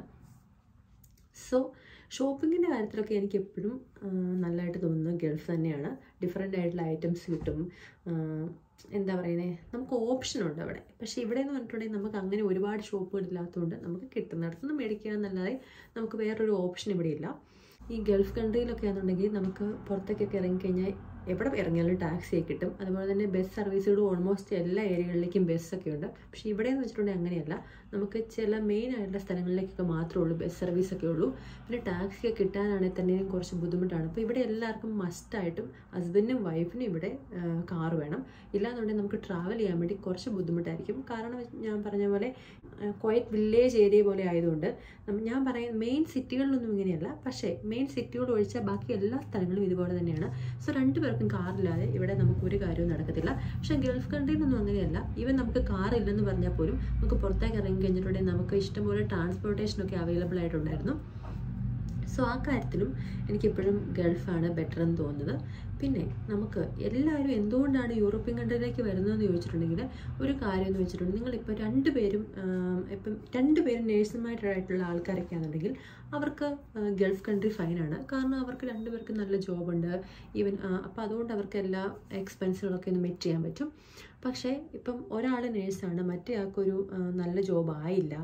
സോ ഷോപ്പിങ്ങിൻ്റെ കാര്യത്തിലൊക്കെ എനിക്ക് എപ്പോഴും നല്ലതായിട്ട് തോന്നുന്നത് ഗൾഫ് തന്നെയാണ്. ഡിഫറെൻ്റ് ആയിട്ടുള്ള ഐറ്റംസ് കിട്ടും, എന്താ പറയുന്നത്, നമുക്ക് ഓപ്ഷനുണ്ട് അവിടെ. പക്ഷേ ഇവിടെ എന്ന് പറഞ്ഞിട്ടുണ്ടെങ്കിൽ നമുക്ക് അങ്ങനെ ഒരുപാട് ഷോപ്പുകൾ ഇല്ലാത്തതുകൊണ്ട് നമുക്ക് കിട്ടുന്നിടത്തുനിന്ന് മേടിക്കുക എന്നല്ലാതെ നമുക്ക് വേറൊരു ഓപ്ഷൻ ഇവിടെ ഇല്ല. ഈ ഗൾഫ് കൺട്രിയിലൊക്കെ ആണെന്നുണ്ടെങ്കിൽ നമുക്ക് പുറത്തേക്കൊക്കെ ഇറങ്ങിക്കഴിഞ്ഞാൽ എവിടെ ഇറങ്ങിയാലും ടാക്സി കിട്ടും. അതുപോലെ തന്നെ ബസ് സർവീസുകൾ ഓൾമോസ്റ്റ് എല്ലാ ഏരിയകളിലേക്കും ബസ്സൊക്കെ ഉണ്ട്. പക്ഷേ ഇവിടെ എന്ന് വെച്ചിട്ടുണ്ടെങ്കിൽ അങ്ങനെയല്ല, നമുക്ക് ചില മെയിൻ ആയിട്ടുള്ള സ്ഥലങ്ങളിലേക്കൊക്കെ മാത്രമേ ഉള്ളൂ ബസ് സർവീസൊക്കെ ഉള്ളൂ. പിന്നെ ടാക്സിയൊക്കെ കിട്ടാനാണെങ്കിൽ തന്നെ കുറച്ച് ബുദ്ധിമുട്ടാണ്. അപ്പോൾ ഇവിടെ എല്ലാവർക്കും മസ്റ്റായിട്ടും ഹസ്ബൻഡിനും വൈഫിനും ഇവിടെ കാർ വേണം, ഇല്ലാന്നുണ്ടെങ്കിൽ നമുക്ക് ട്രാവൽ ചെയ്യാൻ വേണ്ടി കുറച്ച് ബുദ്ധിമുട്ടായിരിക്കും. കാരണം ഞാൻ പറഞ്ഞ പോലെ ക്വയറ്റ് വില്ലേജ് ഏരിയ പോലെ ആയതുകൊണ്ട് ഞാൻ പറയുന്ന മെയിൻ സിറ്റികളിലൊന്നും ഇങ്ങനെയല്ല, പക്ഷേ മെയിൻ സിറ്റികൾ ഒഴിച്ചാൽ ബാക്കി എല്ലാ സ്ഥലങ്ങളും ഇതുപോലെ തന്നെയാണ്. സോ രണ്ടുപേർക്കും കാറില്ലാതെ ഇവിടെ നമുക്ക് ഒരു കാര്യവും നടക്കത്തില്ല. പക്ഷേ ഗൾഫ് കൺട്രിയിലൊന്നും അങ്ങനെയല്ല. ഈവൻ നമുക്ക് കാർ ഇല്ലെന്ന് പറഞ്ഞാൽ പോലും നമുക്ക് പുറത്തേക്ക് ഇറങ്ങി കഴിഞ്ഞിട്ടുണ്ടെങ്കിൽ നമുക്ക് ഇഷ്ടംപോലെ ട്രാൻസ്പോർട്ടേഷനൊക്കെ അവൈലബിൾ ആയിട്ടുണ്ടായിരുന്നു. സോ ആ കാര്യത്തിലും എനിക്കെപ്പോഴും ഗൾഫാണ് ബെറ്റർ എന്ന് തോന്നുന്നത്. പിന്നെ നമുക്ക് എല്ലാവരും എന്തുകൊണ്ടാണ് യൂറോപ്യൻ കൺട്രിയിലേക്ക് വരുന്നതെന്ന് ചോദിച്ചിട്ടുണ്ടെങ്കിൽ ഒരു കാര്യം എന്ന് വെച്ചിട്ടുണ്ടെങ്കിൽ നിങ്ങളിപ്പോൾ രണ്ട് പേരും ഇപ്പം രണ്ട് പേരും നേഴ്സുമായിട്ടുള്ള ആൾക്കാരൊക്കെ ആണെന്നുണ്ടെങ്കിൽ അവർക്ക് ഗൾഫ് കൺട്രി ഫൈനാണ്. കാരണം അവർക്ക് രണ്ട് പേർക്ക് നല്ല ജോബുണ്ട് ഈവൻ, അപ്പോൾ അതുകൊണ്ട് അവർക്ക് എല്ലാ എക്സ്പെൻസുകളൊക്കെ ഒന്ന് മെറ്റ് ചെയ്യാൻ പറ്റും. പക്ഷേ ഇപ്പം ഒരാൾ നേഴ്സാണ്, മറ്റേ ആൾക്കൊരു നല്ല ജോബ് ആയില്ല,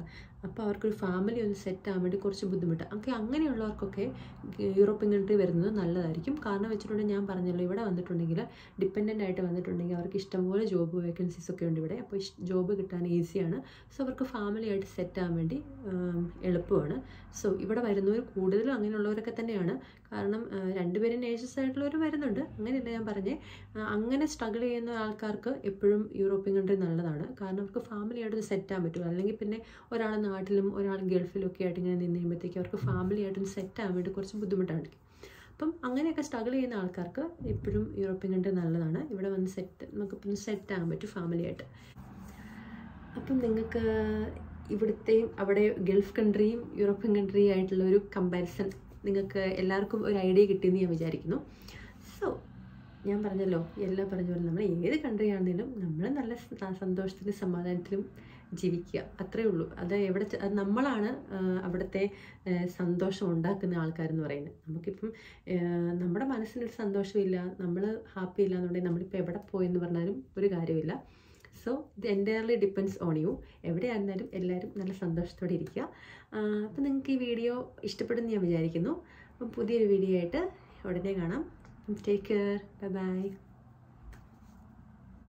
അപ്പോൾ അവർക്കൊരു ഫാമിലി ഒന്ന് സെറ്റ് ആകാൻ വേണ്ടി കുറച്ച് ബുദ്ധിമുട്ട്. ഓക്കെ, അങ്ങനെയുള്ളവർക്കൊക്കെ യൂറോപ്യൻ കൺട്രി വരുന്നത് നല്ലതായിരിക്കും. കാരണം വെച്ചിട്ടുണ്ടെങ്കിൽ ഞാൻ പറഞ്ഞല്ലോ, ഇവിടെ വന്നിട്ടുണ്ടെങ്കിൽ ഡിപ്പെൻഡൻ്റ് ആയിട്ട് വന്നിട്ടുണ്ടെങ്കിൽ അവർക്ക് ഇഷ്ടംപോലെ ജോബ് വേക്കൻസീസ് ഒക്കെ ഉണ്ട് ഇവിടെ. അപ്പോൾ ജോബ് കിട്ടാൻ ഈസിയാണ്. സോ അവർക്ക് ഫാമിലി ആയിട്ട് സെറ്റ് ആകാൻ വേണ്ടി എളുപ്പമാണ്. സോ ഇവിടെ വരുന്നവർ കൂടുതലും അങ്ങനെയുള്ളവരൊക്കെ തന്നെയാണ്. കാരണം രണ്ടുപേരും നേഴ്സസ് ആയിട്ടുള്ളവർ വരുന്നുണ്ട്, അങ്ങനെയല്ല ഞാൻ പറഞ്ഞേ. അങ്ങനെ സ്ട്രഗിൾ ചെയ്യുന്ന ആൾക്കാർക്ക് എപ്പോഴും യൂറോപ്യൻ കൺട്രി നല്ലതാണ്. കാരണം അവർക്ക് ഫാമിലി ആയിട്ട് സെറ്റ് ആകാൻ പറ്റും. അല്ലെങ്കിൽ പിന്നെ ഒരാൾ നാട്ടിലും ഒരാൾ ഗൾഫിലും ഒക്കെ ആയിട്ട് ഇങ്ങനെ നിന്ന് കഴിയുമ്പോഴത്തേക്ക് അവർക്ക് ഫാമിലി ആയിട്ട് സെറ്റ് ആകാൻ വേണ്ടി കുറച്ച് ബുദ്ധിമുട്ടാണ്. അപ്പം അങ്ങനെയൊക്കെ സ്ട്രഗിൾ ചെയ്യുന്ന ആൾക്കാർക്ക് എപ്പോഴും യൂറോപ്യൻ കൺട്രി നല്ലതാണ്. ഇവിടെ വന്ന് സെറ്റ് നമുക്ക് പിന്നെ സെറ്റ് ആകാൻ പറ്റും ഫാമിലി ആയിട്ട്. അപ്പം നിങ്ങൾക്ക് ഇവിടുത്തെയും അവിടെ ഗൾഫ് കൺട്രിയും യൂറോപ്യൻ കൺട്രിയും ആയിട്ടുള്ള ഒരു കമ്പാരിസൺ നിങ്ങൾക്ക് എല്ലാവർക്കും ഒരു ഐഡിയ കിട്ടിയെന്ന് ഞാൻ വിചാരിക്കുന്നു. സോ ഞാൻ പറഞ്ഞല്ലോ, എല്ലാം പറഞ്ഞ പോലെ നമ്മൾ ഏത് കൺട്രി ആണെങ്കിലും നമ്മൾ നല്ല സന്തോഷത്തിലും സമാധാനത്തിലും ജീവിക്കുക, അത്രയേ ഉള്ളൂ. അത് എവിടെ അത് നമ്മളാണ് അവിടുത്തെ സന്തോഷം ഉണ്ടാക്കുന്ന ആൾക്കാരെന്ന് പറയുന്നത്. നമുക്കിപ്പം നമ്മുടെ മനസ്സിനൊരു സന്തോഷമില്ല, നമ്മൾ ഹാപ്പി ഇല്ല എന്നുണ്ടെങ്കിൽ നമ്മളിപ്പോൾ എവിടെ പോയെന്ന് പറഞ്ഞാലും ഒരു കാര്യമില്ല. സോ ഇത് എൻ്റയർലി ഡിപ്പെൻഡ്സ് ഓൺ യു. എവിടെയായിരുന്നാലും എല്ലാവരും നല്ല സന്തോഷത്തോടെ ഇരിക്കുക. അപ്പം നിങ്ങൾക്ക് ഈ വീഡിയോ ഇഷ്ടപ്പെടുമെന്ന് ഞാൻ വിചാരിക്കുന്നു. അപ്പം പുതിയൊരു വീഡിയോ ആയിട്ട് ഉടനെ കാണാം. Take care, bye by.